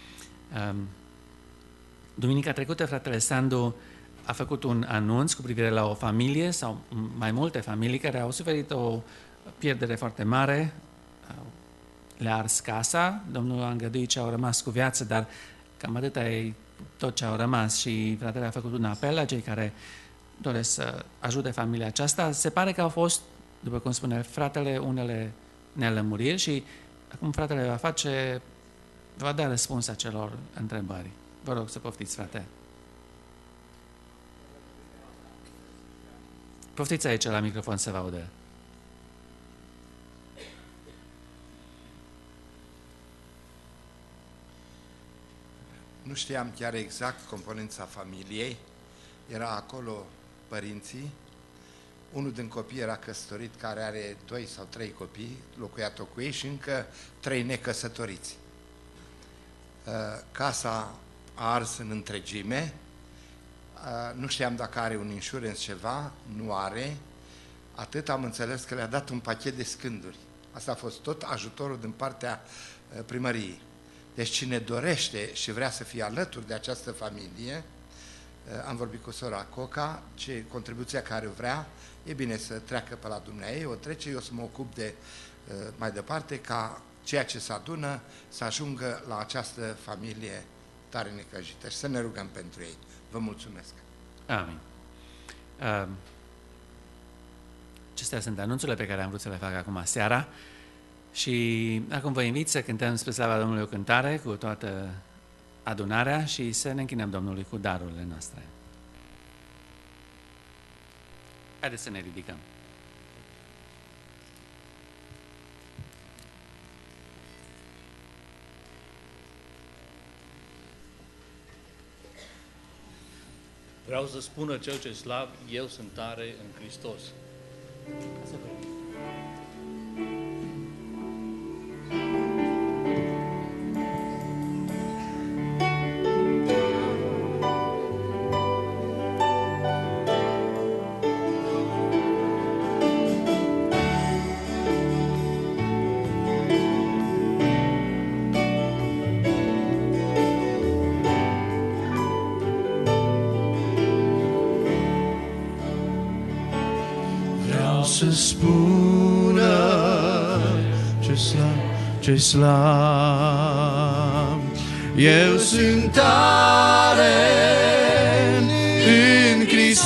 Duminica trecută, fratele Sandu a făcut un anunț cu privire la o familie sau mai multe familii care au suferit o pierdere foarte mare, le-a ars casa, Domnul a îngăduit ce au rămas cu viață, dar cam atâta e tot ce au rămas și fratele a făcut un apel la cei care doresc să ajute familia aceasta. Se pare că au fost, după cum spune fratele, unele nelămuriri și acum fratele va da răspuns acelor întrebări. Vă rog să poftiți, frate. Poftiți aici la microfon să vă audă. Nu știam chiar exact componența familiei. Era acolo părinții. Unul din copii era căsătorit, care are 2 sau 3 copii, locuia tot cu ei și încă 3 necăsătoriți. Casa a ars în întregime. Nu știam dacă are un insurance ceva, nu are. Atât am înțeles că le-a dat un pachet de scânduri. Asta a fost tot ajutorul din partea primăriei. Deci cine dorește și vrea să fie alături de această familie, am vorbit cu sora Coca, ce contribuția care vrea, e bine să treacă pe la dumneaei, o trece, eu să mă ocup de mai departe ca ceea ce se adună să ajungă la această familie tare necăjită și să ne rugăm pentru ei. Vă mulțumesc. Amin. Acestea sunt anunțurile pe care am vrut să le fac acum seara și acum vă invit să cântăm spre slava Domnului o cântare cu toată adunarea și să ne închinăm Domnului cu darurile noastre. Haideți să ne ridicăm. Vreau să spună cel ce slab, eu sunt tare în Hristos. Să spună ce slab, eu sunt tare în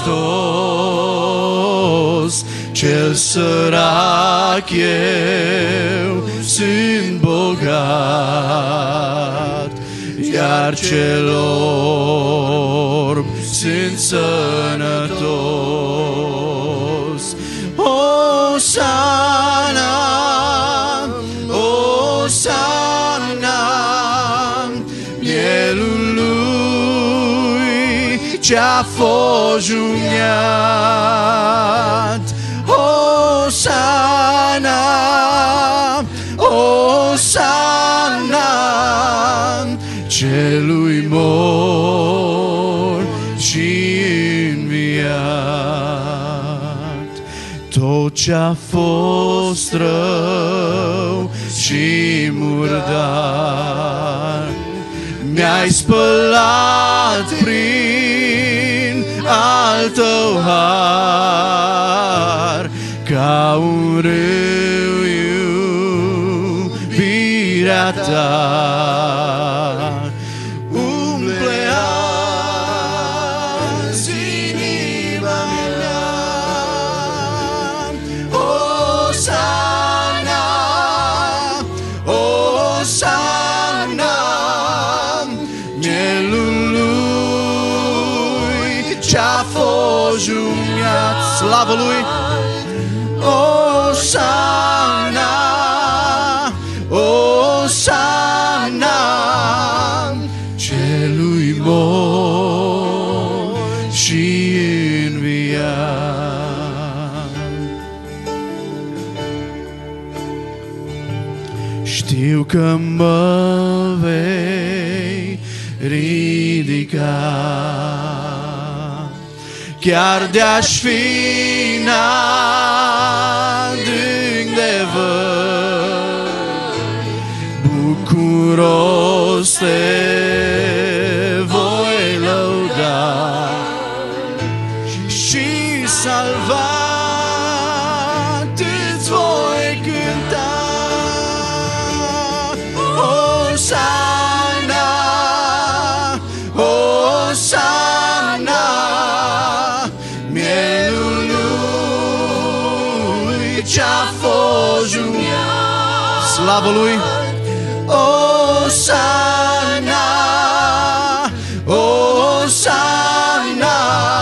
Hristos, cel sărac eu sunt bogat, iar cel orb sunt sănătos. Osana, Osana, mielul lui ce-a fost junghiat. Osana, Osana, celui mor și înviat. Tot ce-a fost rău și murdar, mi-ai spălat prin al tău har, ca un râu iubirea ta. Umple azi inima mea, Osana, Știu că mă vei ridica. Chiar de-aș fi n-adânc de văi, bucuros te voi lăuda și salvat îți voi cânta. Osana, Osana, mielul lui ce-a fost jumiat. Slavă lui! Osana, Osana,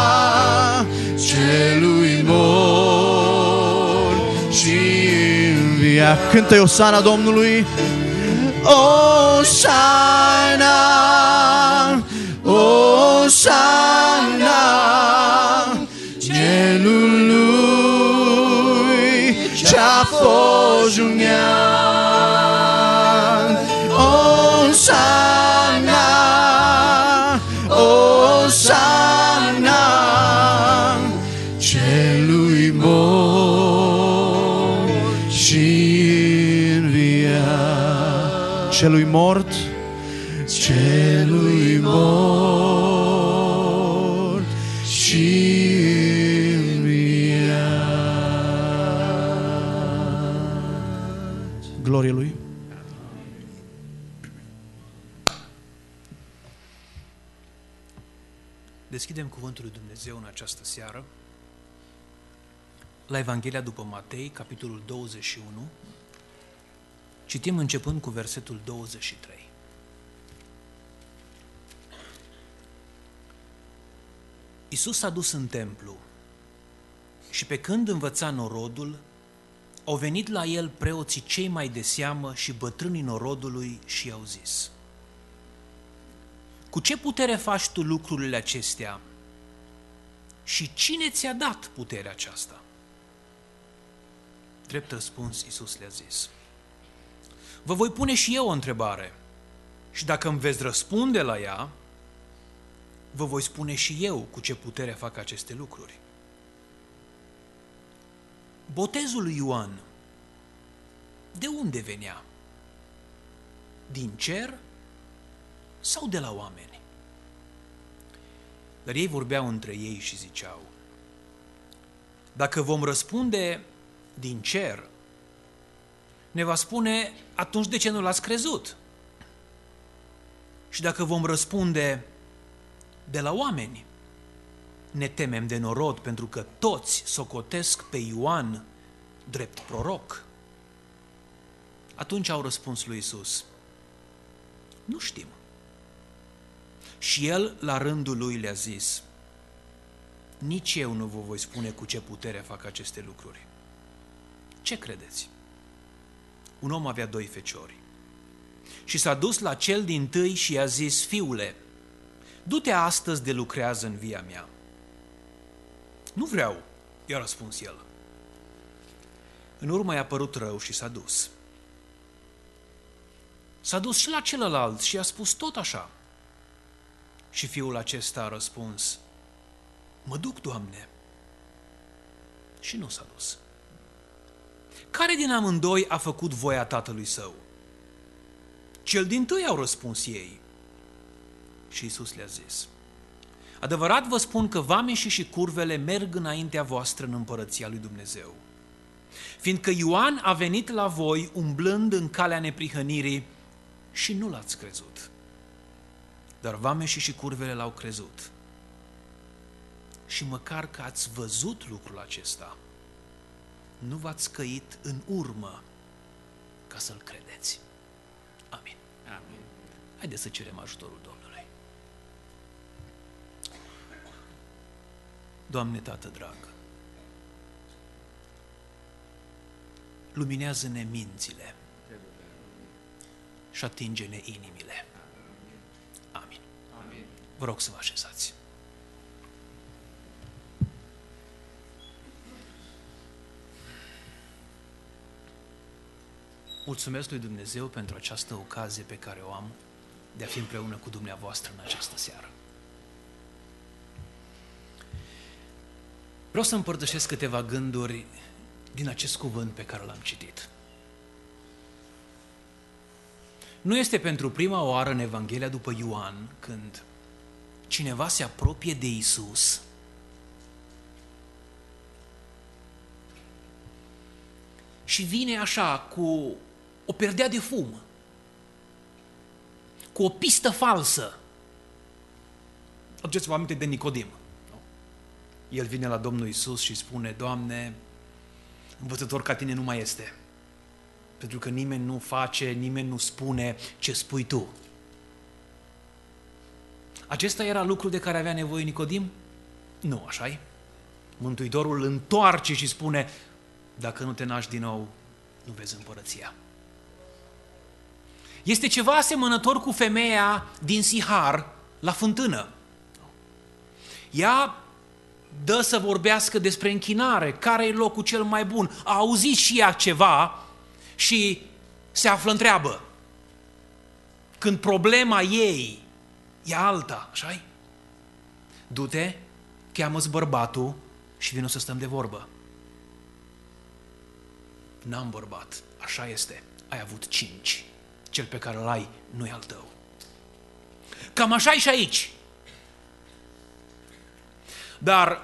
celui mor și înviat. Cântă-i Osana Domnului! Osana, Osana, celul lui ce-a fost jumiat. Osana, Osana, celui mort și înviat. Celui mort, celui mort și înviat. Glorie lui. Deschidem cuvântul lui Dumnezeu în această seară la Evanghelia după Matei, capitolul 21. Citim începând cu versetul 23. Iisus s-a dus în templu și pe când învăța norodul, au venit la el preoții cei mai de seamă și bătrânii norodului și i-au zis: cu ce putere faci tu lucrurile acestea și cine ți-a dat puterea aceasta? Drept răspuns, Iisus le-a zis: vă voi pune și eu o întrebare și dacă îmi veți răspunde la ea, vă voi spune și eu cu ce putere fac aceste lucruri. Botezul lui Ioan, de unde venea? Din cer sau de la oameni? Dar ei vorbeau între ei și ziceau: dacă vom răspunde din cer, ne va spune, atunci de ce nu l-ați crezut? Și dacă vom răspunde de la oameni, ne temem de norod, pentru că toți socotesc pe Ioan drept proroc. Atunci au răspuns lui Iisus: nu știm. Și el, la rândul lui, le-a zis: nici eu nu vă voi spune cu ce putere fac aceste lucruri. Ce credeți? Un om avea 2 feciori și s-a dus la cel dintâi și i-a zis: fiule, du-te astăzi de lucrează în via mea. Nu vreau, i-a răspuns el. În urmă i-a părut rău și s-a dus. S-a dus și la celălalt și i-a spus tot așa. Și fiul acesta a răspuns: mă duc, Doamne. Și nu s-a dus. Care din amândoi a făcut voia tatălui său? Cel dintâi, au răspuns ei. Și Iisus le-a zis: adevărat vă spun că vameșii și curvele merg înaintea voastră în împărăția lui Dumnezeu. Fiindcă Ioan a venit la voi umblând în calea neprihănirii și nu l-ați crezut. Dar vameșii și curvele l-au crezut. Și măcar că ați văzut lucrul acesta, nu v-ați căit în urmă ca să-l credeți. Amin. Amin. Haideți să cerem ajutorul Domnului. Doamne, Tată drag, luminează-ne mințile și atinge-ne inimile. Amin. Amin. Vă rog să vă așezați. mulțumesc lui Dumnezeu pentru această ocazie pe care o am de a fi împreună cu dumneavoastră în această seară. Vreau să împărtășesc câteva gânduri din acest cuvânt pe care l-am citit. Nu este pentru prima oară în Evanghelia după Ioan când cineva se apropie de Iisus și vine așa cu o perdea de fum, cu o pistă falsă. Aduceți-vă aminte de Nicodim. El vine la Domnul Iisus și spune: Doamne, învățător ca tine nu mai este, pentru că nimeni nu face, nimeni nu spune ce spui tu. Acesta era lucrul de care avea nevoie Nicodim? Nu, așa-i? Mântuitorul îl întoarce și spune: dacă nu te naști din nou, nu vezi împărăția. Este ceva asemănător cu femeia din Sihar la fântână. Ea dă să vorbească despre închinare, care e locul cel mai bun. A auzit și ea ceva și se află în treabă. Când problema ei e alta, așa-i? Du-te, cheamă-ți bărbatul și vină să stăm de vorbă. N-am bărbat, așa este, ai avut 5. Cel pe care îl ai nu e al tău. Cam așa e și aici. Dar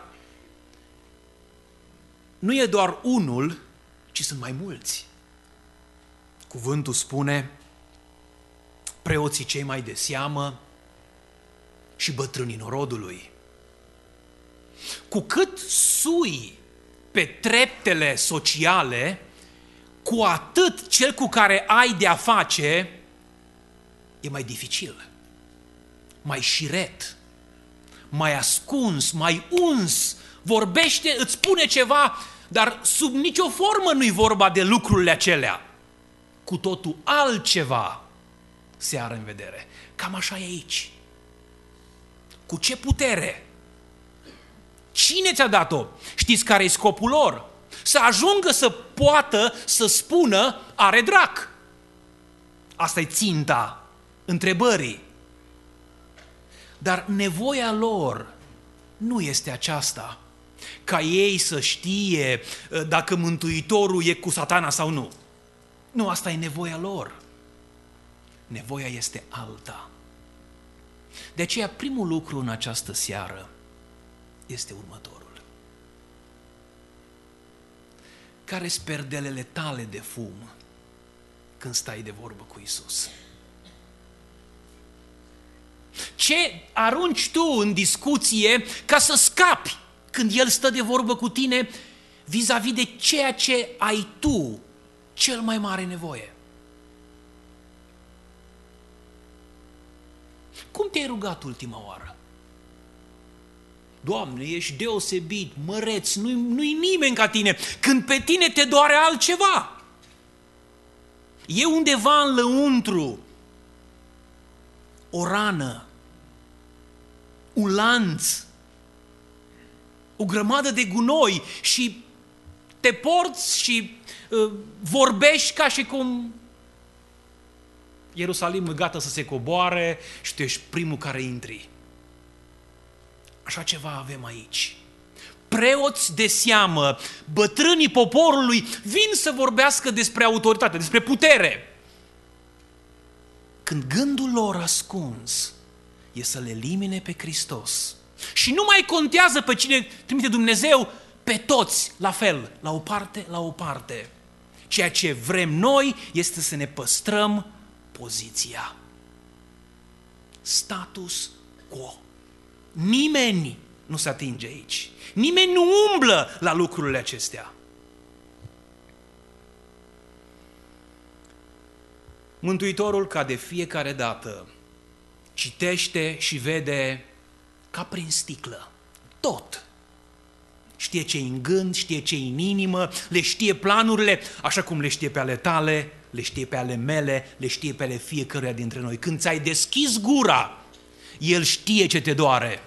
nu e doar unul, ci sunt mai mulți. Cuvântul spune: preoții cei mai de seamă și bătrânii norodului. Cu cât sui pe treptele sociale, cu atât cel cu care ai de-a face e mai dificil, mai șiret, mai ascuns, mai uns, vorbește, îți spune ceva, dar sub nicio formă nu-i vorba de lucrurile acelea. Cu totul altceva se are în vedere. Cam așa e aici. Cu ce putere? Cine ți-a dat-o? Știți care e scopul lor? Să ajungă să poată să spună: are drac. Asta e ținta întrebării. Dar nevoia lor nu este aceasta, ca ei să știe dacă Mântuitorul e cu Satana sau nu. Nu, asta e nevoia lor. Nevoia este alta. De aceea, primul lucru în această seară este următorul. Care-s perdelele tale de fum când stai de vorbă cu Iisus? Ce arunci tu în discuție ca să scapi când El stă de vorbă cu tine vis-a-vis de ceea ce ai tu cel mai mare nevoie? Cum te-ai rugat ultima oară? Doamne, ești deosebit, măreț, nu-i nimeni ca tine, când pe tine te doare altceva. E undeva în lăuntru o rană, un lanț, o grămadă de gunoi și te porți și vorbești ca și cum Ierusalim e gata să se coboare și tu ești primul care intri. Așa ceva avem aici. Preoți de seamă, bătrânii poporului vin să vorbească despre autoritate, despre putere. Când gândul lor ascuns e să le elimine pe Hristos și nu mai contează pe cine trimite Dumnezeu, pe toți la fel, la o parte, la o parte. Ceea ce vrem noi este să ne păstrăm poziția. Status quo. Nimeni nu se atinge aici. Nimeni nu umblă la lucrurile acestea. Mântuitorul, ca de fiecare dată, citește și vede ca prin sticlă tot. Știe ce-i în gând, știe ce-i în inimă, le știe planurile, așa cum le știe pe ale tale, le știe pe ale mele, le știe pe ale fiecăruia dintre noi. Când ți-ai deschis gura, El știe ce te doare.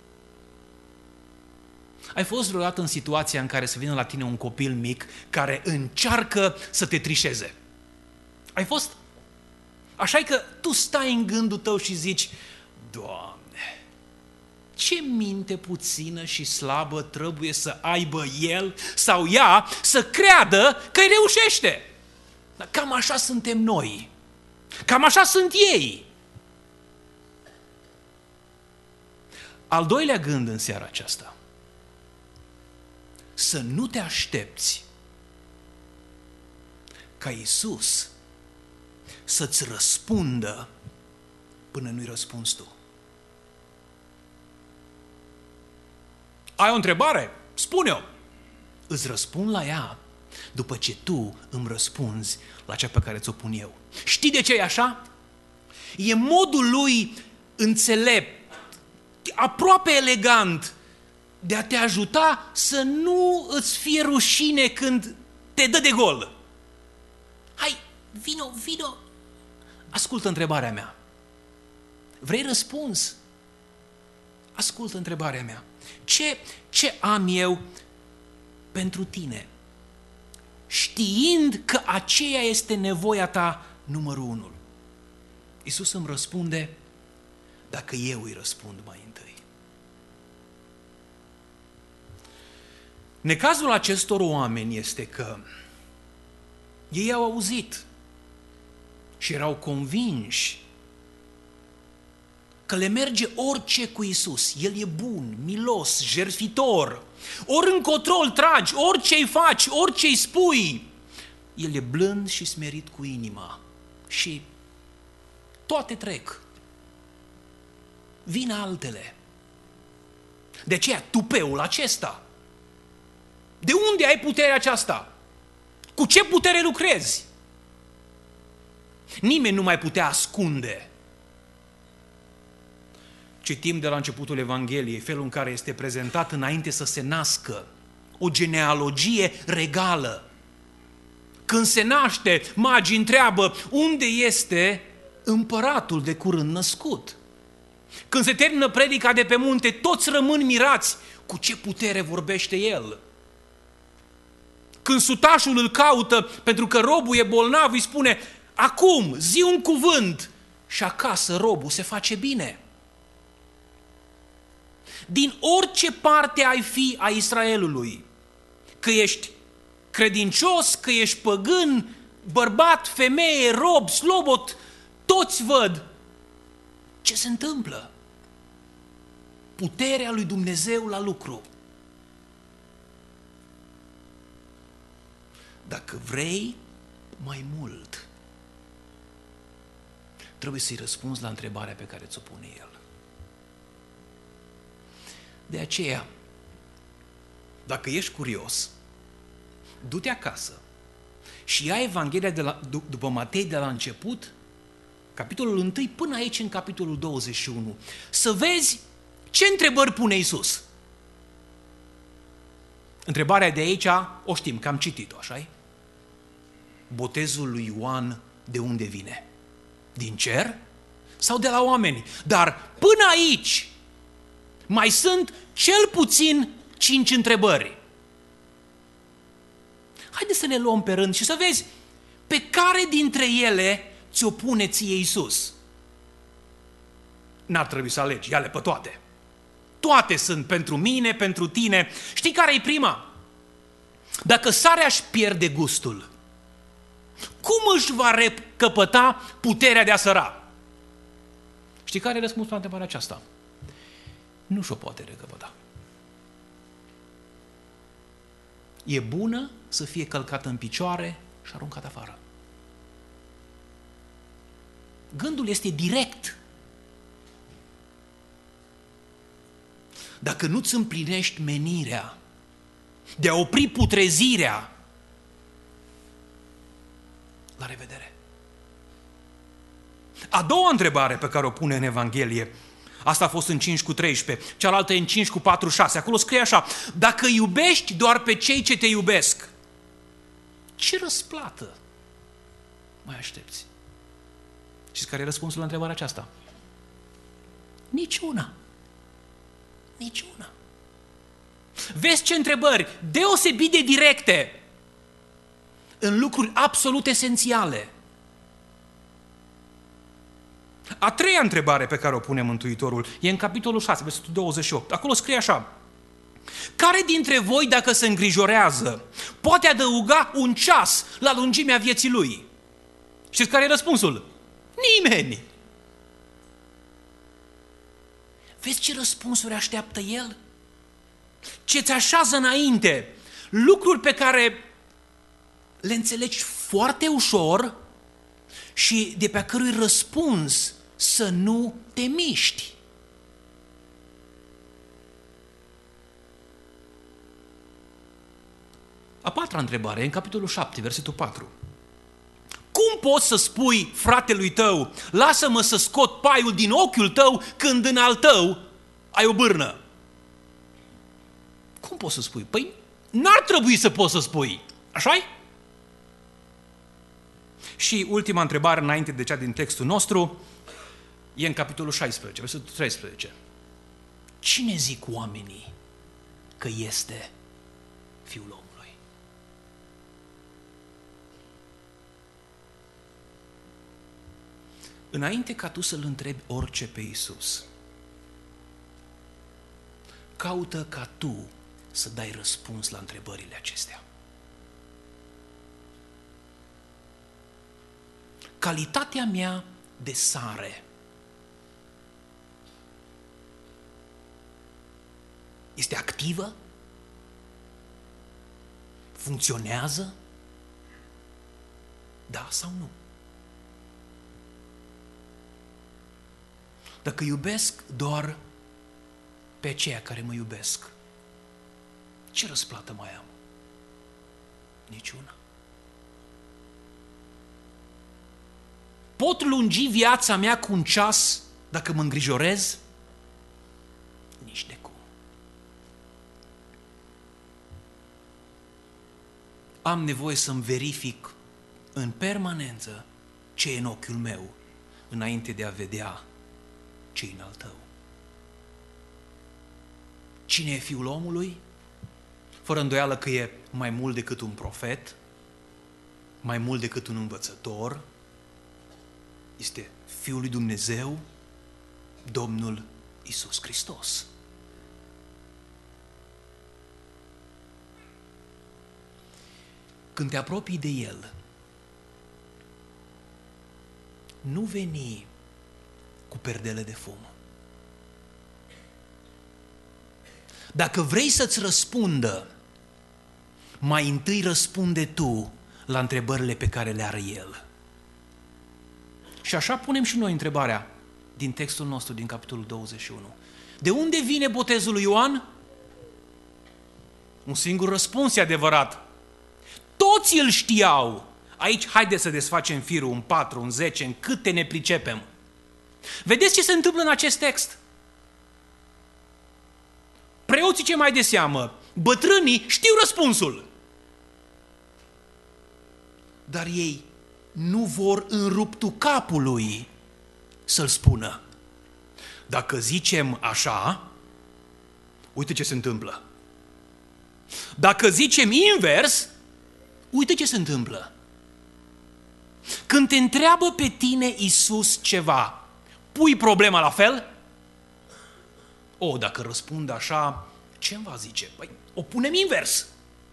Ai fost vreodată în situația în care să vină la tine un copil mic care încearcă să te trișeze? Ai fost? Așa că tu stai în gândul tău și zici, Doamne, ce minte puțină și slabă trebuie să aibă el sau ea să creadă că îi reușește. Dar cam așa suntem noi. Cam așa sunt ei. Al doilea gând în seara aceasta. Să nu te aștepți ca Iisus să-ți răspundă până nu-i răspunzi tu. Ai o întrebare? Spune-o! Îți răspund la ea după ce tu îmi răspunzi la cea pe care ți-o pun eu. Știi de ce e așa? E modul lui înțelept, aproape elegant, de a te ajuta să nu îți fie rușine când te dă de gol. Hai, vino, ascultă întrebarea mea. Vrei răspuns? Ascultă întrebarea mea. Ce am eu pentru tine? Știind că aceea este nevoia ta numărul 1. Iisus îmi răspunde dacă eu îi răspund mai întâi. Necazul acestor oameni este că ei au auzit și erau convinși că le merge orice cu Iisus. El e bun, milos, jertfitor. Ori încotro îl tragi, orice îi faci, orice îi spui. El e blând și smerit cu inima. Și toate trec. Vin altele. De aceea, tupeul acesta. De unde ai puterea aceasta? Cu ce putere lucrezi? Nimeni nu mai putea ascunde. Citim de la începutul Evangheliei felul în care este prezentat înainte să se nască. O genealogie regală. Când se naște, magii întreabă unde este împăratul de curând născut. Când se termină predica de pe munte, toți rămân mirați cu ce putere vorbește el. Când sutașul îl caută pentru că robul e bolnav, îi spune acum, zi un cuvânt și acasă robul se face bine. Din orice parte ai fi a Israelului, că ești credincios, că ești păgân, bărbat, femeie, rob, slobot, toți văd ce se întâmplă. Puterea lui Dumnezeu la lucru. Dacă vrei mai mult, trebuie să-i răspunzi la întrebarea pe care ți-o pune el. De aceea, dacă ești curios, du-te acasă și ia Evanghelia după Matei de la început, capitolul 1 până aici în capitolul 21, să vezi ce întrebări pune Iisus. Întrebarea de aici o știm, că am citit-o, așa-i? Botezul lui Ioan de unde vine? Din cer sau de la oameni? Dar până aici mai sunt cel puțin 5 întrebări. Haideți să ne luăm pe rând și să vezi pe care dintre ele ți-o pune ție Iisus. N-ar trebui să alegi, ia-le pe toate. Toate sunt pentru mine, pentru tine. Știi care e prima? Dacă sarea își pierde gustul, cum își va recăpăta puterea de a săra? Știi care e răspunsul la întrebarea aceasta? Nu și-o poate recăpăta. E bună să fie călcată în picioare și aruncată afară. Gândul este direct. Dacă nu-ți împlinești menirea de a opri putrezirea, la revedere. A doua întrebare pe care o pune în Evanghelie, asta a fost în 5:13, cealaltă în 5:46, acolo scrie așa: dacă iubești doar pe cei ce te iubesc, ce răsplată mai aștepți? Știți care e răspunsul la întrebarea aceasta? Niciuna. Niciuna. Vezi ce întrebări deosebit de directe în lucruri absolut esențiale. A treia întrebare pe care o pune Mântuitorul e în capitolul 6, versetul 28. Acolo scrie așa: care dintre voi, dacă se îngrijorează, poate adăuga un ceas la lungimea vieții lui? Știți care e răspunsul? Nimeni! Vezi ce răspunsuri așteaptă el? Ce-ți așează înainte? Lucruri pe care le înțelegi foarte ușor și de pe a cărui răspuns să nu te miști. A patra întrebare, în capitolul 7, versetul 4. Cum poți să spui fratelui tău, lasă-mă să scot paiul din ochiul tău, când în al tău ai o bârnă? Cum poți să spui? Păi n-ar trebui să poți să spui, așa-i? Și ultima întrebare, înainte de cea din textul nostru, e în capitolul 16, versetul 13. Cine zic oamenii că este Fiul omului? Înainte ca tu să-L întrebi orice pe Iisus, caută ca tu să dai răspuns la întrebările acestea. Calitatea mea de sare este activă? Funcționează? Da sau nu? Dacă iubesc doar pe aceia care mă iubesc, ce răsplată mai am? Niciuna. Pot lungi viața mea cu un ceas dacă mă îngrijorez? Nici de cum. Am nevoie să-mi verific în permanență ce e în ochiul meu, înainte de a vedea ce e în al tău. Cine e Fiul omului? Fără îndoială că e mai mult decât un profet, mai mult decât un învățător. Este Fiul lui Dumnezeu, Domnul Iisus Hristos. Când te apropii de El, nu veni cu perdele de fum. Dacă vrei să-ți răspundă, mai întâi răspunde tu la întrebările pe care le are El. Și așa punem și noi întrebarea din textul nostru, din capitolul 21. De unde vine botezul lui Ioan? Un singur răspuns e adevărat. Toți îl știau. Aici haideți să desfacem firul în 4, în 10, în câte ne pricepem. Vedeți ce se întâmplă în acest text? Preoții ce mai de seamă, bătrânii știu răspunsul. Dar ei nu vor în ruptul capului să-l spună. Dacă zicem așa, uite ce se întâmplă. Dacă zicem invers, uite ce se întâmplă. Când te întreabă pe tine Iisus ceva, pui problema la fel? Dacă răspund așa, ce-mi va zice? Păi, o punem invers.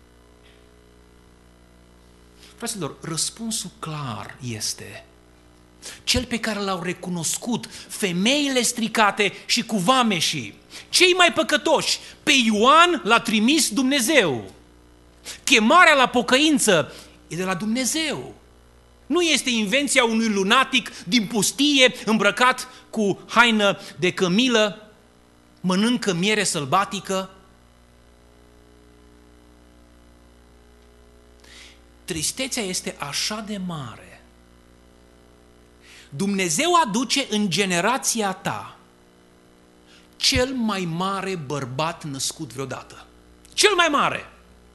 Fraților, răspunsul clar este cel pe care l-au recunoscut femeile stricate și cu vameșii, cei mai păcătoși. Pe Ioan l-a trimis Dumnezeu. Chemarea la pocăință e de la Dumnezeu. Nu este invenția unui lunatic din pustie îmbrăcat cu haină de cămilă, mănâncă miere sălbatică. Tristețea este așa de mare. Dumnezeu aduce în generația ta cel mai mare bărbat născut vreodată. Cel mai mare.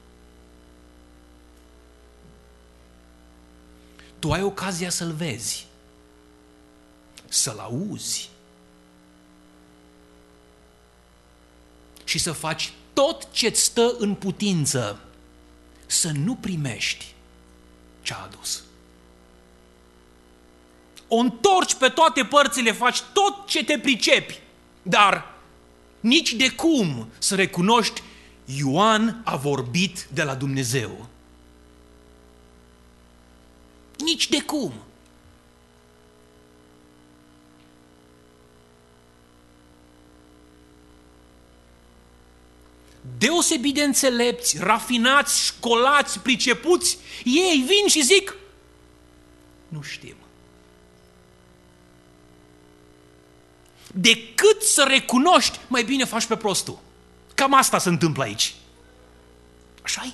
Tu ai ocazia să-l vezi, să-l auzi și să faci tot ce-ți stă în putință să nu primești ce a adus. o întorci pe toate părțile, faci tot ce te pricepi, dar nici de cum să recunoști Ioan a vorbit de la Dumnezeu. Nici de cum. Deosebit de înțelepți, rafinați, școlați, pricepuți, ei vin și zic, nu știm. Decât să recunoști, mai bine faci pe prostul. Cam asta se întâmplă aici. Așa-i?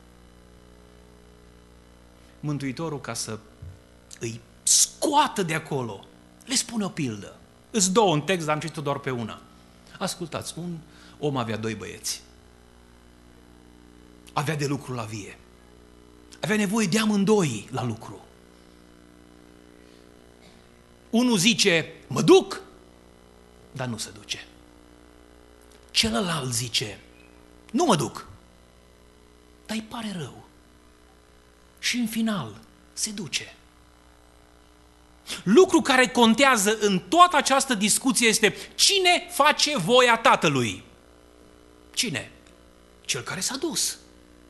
Mântuitorul, ca să îi scoată de acolo, le spune o pildă. Îs două în text, dar am citit-o doar pe una. Ascultați, un om avea 2 băieți. Avea de lucru la vie. Avea nevoie de amândoi la lucru. Unul zice, mă duc, dar nu se duce. Celălalt zice, nu mă duc, dar îi pare rău. Și în final se duce. Lucru care contează în toată această discuție este cine face voia Tatălui. Cine? Cel care s-a dus.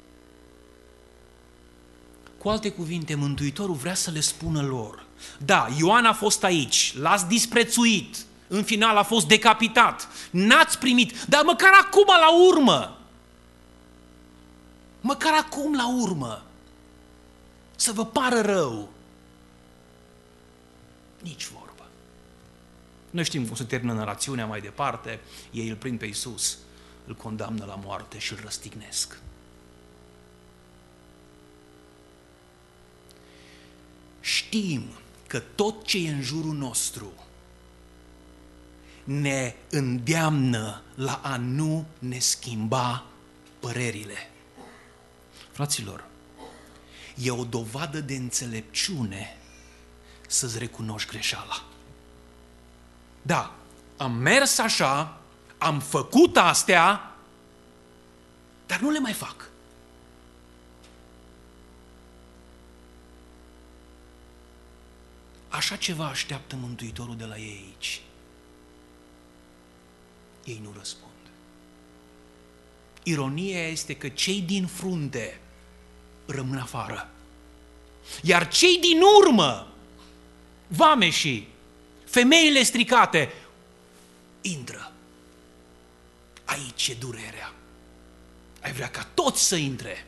Cu alte cuvinte, Mântuitorul vrea să le spună lor, da, Ioan a fost aici, l-ați disprețuit, în final a fost decapitat, n-ați primit, dar măcar acum la urmă, măcar acum la urmă, să vă pară rău. Nici vorbă. Noi știm cum se termină narațiunea mai departe, ei îl prind pe Iisus, îl condamnă la moarte și îl răstignesc. Știm că tot ce e în jurul nostru ne îndeamnă la a nu ne schimba părerile. Fraților, e o dovadă de înțelepciune să-ți recunoști greșeala. Da, am mers așa, am făcut astea, dar nu le mai fac. Așa ceva așteaptă Mântuitorul de la ei aici. Ei nu răspund. Ironia este că cei din frunte rămân afară. Iar cei din urmă, vameșii, femeile stricate, intră. Aici e durerea. Ai vrea ca toți să intre.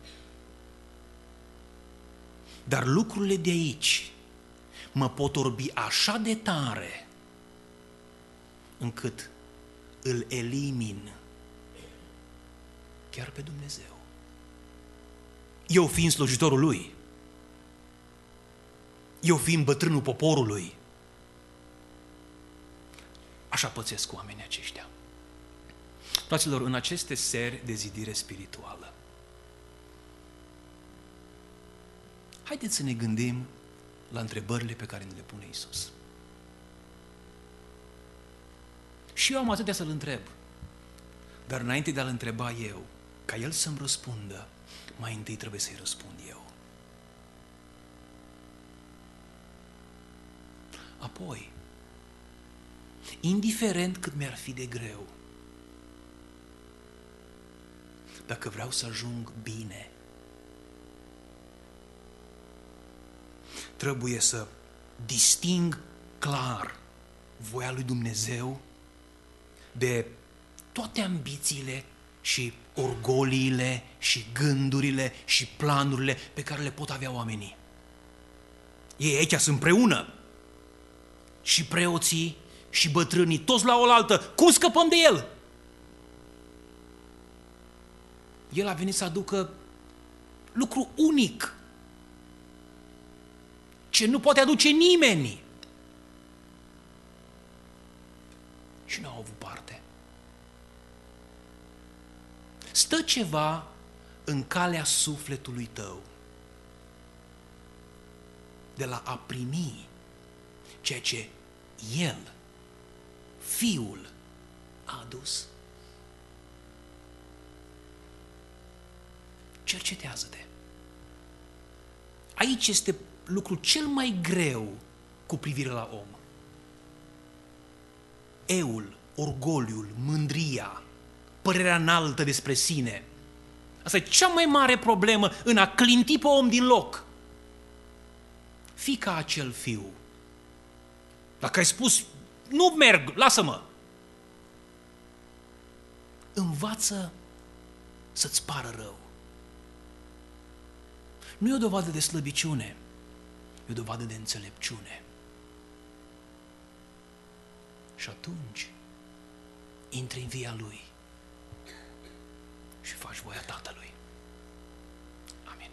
Dar lucrurile de aici mă pot orbi așa de tare încât îl elimin chiar pe Dumnezeu. Eu fiind slujitorul lui, eu fiind bătrânul poporului, așa pățesc oamenii aceștia. Fraților, în aceste seri de zidire spirituală, haideți să ne gândim la întrebările pe care ne le pune Iisus. Și eu am atâtea să-L întreb, dar înainte de a-L întreba eu, ca El să-mi răspundă, mai întâi trebuie să-i răspund eu. Apoi, indiferent cât mi-ar fi de greu, dacă vreau să ajung bine, trebuie să disting clar voia lui Dumnezeu de toate ambițiile și orgoliile și gândurile și planurile pe care le pot avea oamenii. Ei aici sunt împreună. Și preoții și bătrânii, toți la oaltă. Cum scăpăm de El? El a venit să aducă lucru unic, ce nu poate aduce nimeni. Și nu au avut parte. Stă ceva în calea sufletului tău de la a primi ceea ce El, Fiul, a adus? Cercetează-te. Aici este lucrul cel mai greu cu privire la om. Eul, orgoliul, mândria, părerea înaltă despre sine. Asta e cea mai mare problemă în a clinti pe om din loc. Fii ca acel fiu. Dacă ai spus, nu merg, lasă-mă. Învață să-ți pară rău. Nu e o dovadă de slăbiciune, e o dovadă de înțelepciune. Și atunci intri în via Lui și faci voia Tatălui. Amin.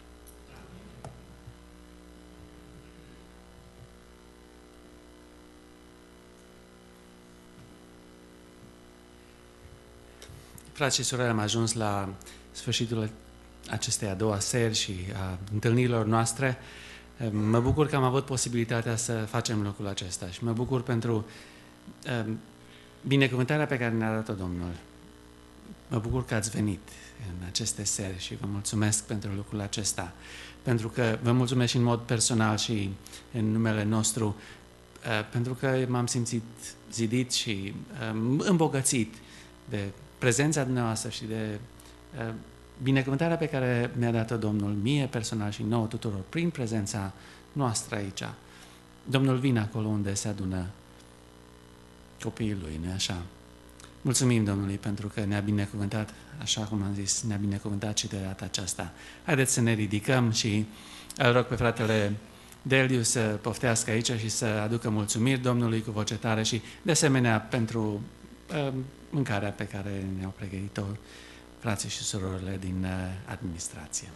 Frați și surori, am ajuns la sfârșitul acestei a doua seri și a întâlnirilor noastre. Mă bucur că am avut posibilitatea să facem lucrul acesta și mă bucur pentru binecuvântarea pe care ne-a dat-o Domnul. Mă bucur că ați venit în aceste seri și vă mulțumesc pentru lucrul acesta. Pentru că vă mulțumesc și în mod personal și în numele nostru, pentru că m-am simțit zidit și îmbogățit de prezența dumneavoastră și de binecuvântarea pe care mi-a dat-o Domnul mie personal și nouă tuturor prin prezența noastră aici. Domnul vine acolo unde se adună copiii Lui, nu-i așa? Mulțumim Domnului pentru că ne-a binecuvântat, așa cum am zis, ne-a binecuvântat și de data aceasta. Haideți să ne ridicăm și îl rog pe fratele Deliu să poftească aici și să aducă mulțumiri Domnului cu voce tare și de asemenea pentru mâncarea pe care ne-au pregătit-o frații și surorile din administrație.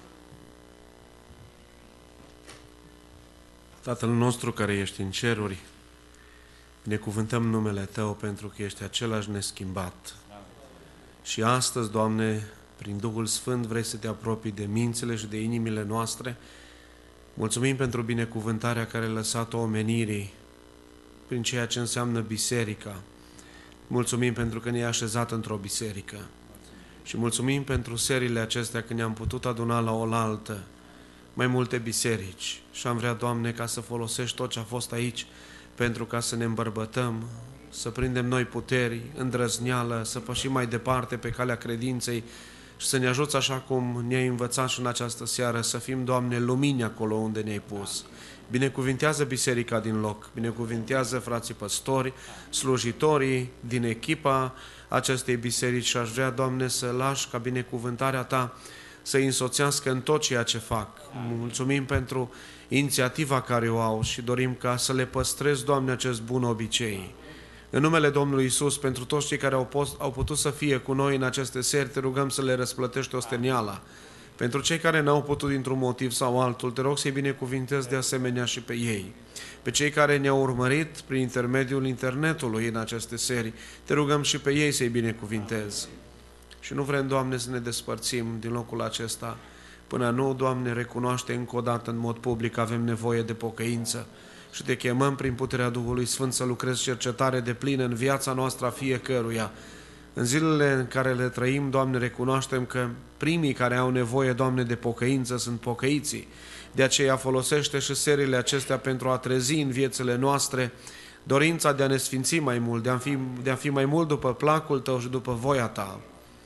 Tatăl nostru care ești în ceruri, binecuvântăm numele Tău pentru că ești același neschimbat. Și astăzi, Doamne, prin Duhul Sfânt vrei să Te apropii de mințile și de inimile noastre. Mulțumim pentru binecuvântarea care ai lăsat-o omenirii prin ceea ce înseamnă biserica. Mulțumim pentru că ne-ai așezat într-o biserică. Și mulțumim pentru serile acestea când ne-am putut aduna la oaltă mai multe biserici. Și am vrea, Doamne, ca să folosești tot ce a fost aici pentru ca să ne îmbărbătăm, să prindem noi puteri, îndrăzneală, să pășim mai departe pe calea credinței și să ne ajuți așa cum ne-ai învățat și în această seară, să fim, Doamne, lumini acolo unde ne-ai pus. Binecuvintează biserica din loc, binecuvintează frații păstori, slujitorii din echipa acestei biserici și aș vrea, Doamne, să lași ca binecuvântarea Ta să-i însoțească în tot ceea ce fac. Mulțumim pentru inițiativa care o au și dorim ca să le păstrezi, Doamne, acest bun obicei. În numele Domnului Iisus, pentru toți cei care au putut să fie cu noi în aceste seri, Te rugăm să le răsplătești osteniala. Pentru cei care n-au putut dintr-un motiv sau altul, Te rog să-i binecuvintezi de asemenea și pe ei. Pe cei care ne-au urmărit prin intermediul internetului în aceste serii, Te rugăm și pe ei să-i binecuvintezi. Și nu vrem, Doamne, să ne despărțim din locul acesta, până nu, Doamne, recunoaște încă o dată în mod public că avem nevoie de pocăință și Te chemăm prin puterea Duhului Sfânt să lucrezi cercetare deplină în viața noastră a fiecăruia. În zilele în care le trăim, Doamne, recunoaștem că primii care au nevoie, Doamne, de pocăință sunt pocăiții. De aceea folosește și seriile acestea pentru a trezi în viețile noastre dorința de a ne sfinți mai mult, de a fi mai mult după placul Tău și după voia Ta.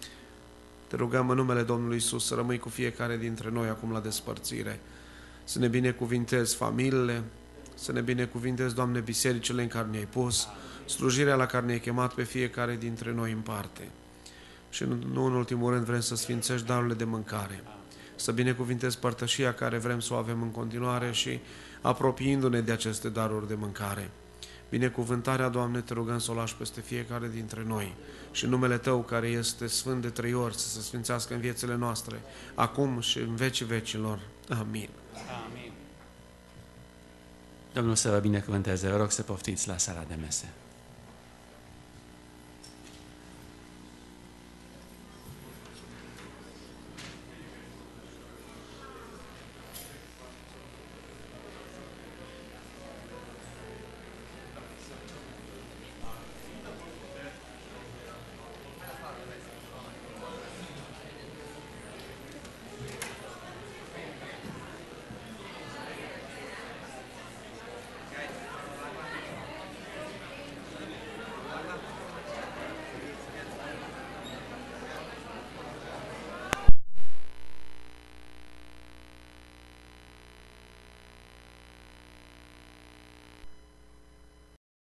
Te rugăm în numele Domnului Iisus să rămâi cu fiecare dintre noi acum la despărțire, să ne binecuvintezi familiile, să ne binecuvintezi, Doamne, bisericile în care ne-ai pus, slujirea la care ne-ai chemat pe fiecare dintre noi în parte. Și nu în ultimul rând vrem să sfințești darurile de mâncare, să binecuvintezi părtășia care vrem să o avem în continuare și apropiindu-ne de aceste daruri de mâncare. Binecuvântarea, Doamne, Te rugăm să o lași peste fiecare dintre noi și numele Tău, care este sfânt de 3 ori, să se sfințească în viețile noastre, acum și în vecii vecilor. Amin. Amin. Domnul să vă binecuvânteze. Vă rog să poftiți la sala de mese.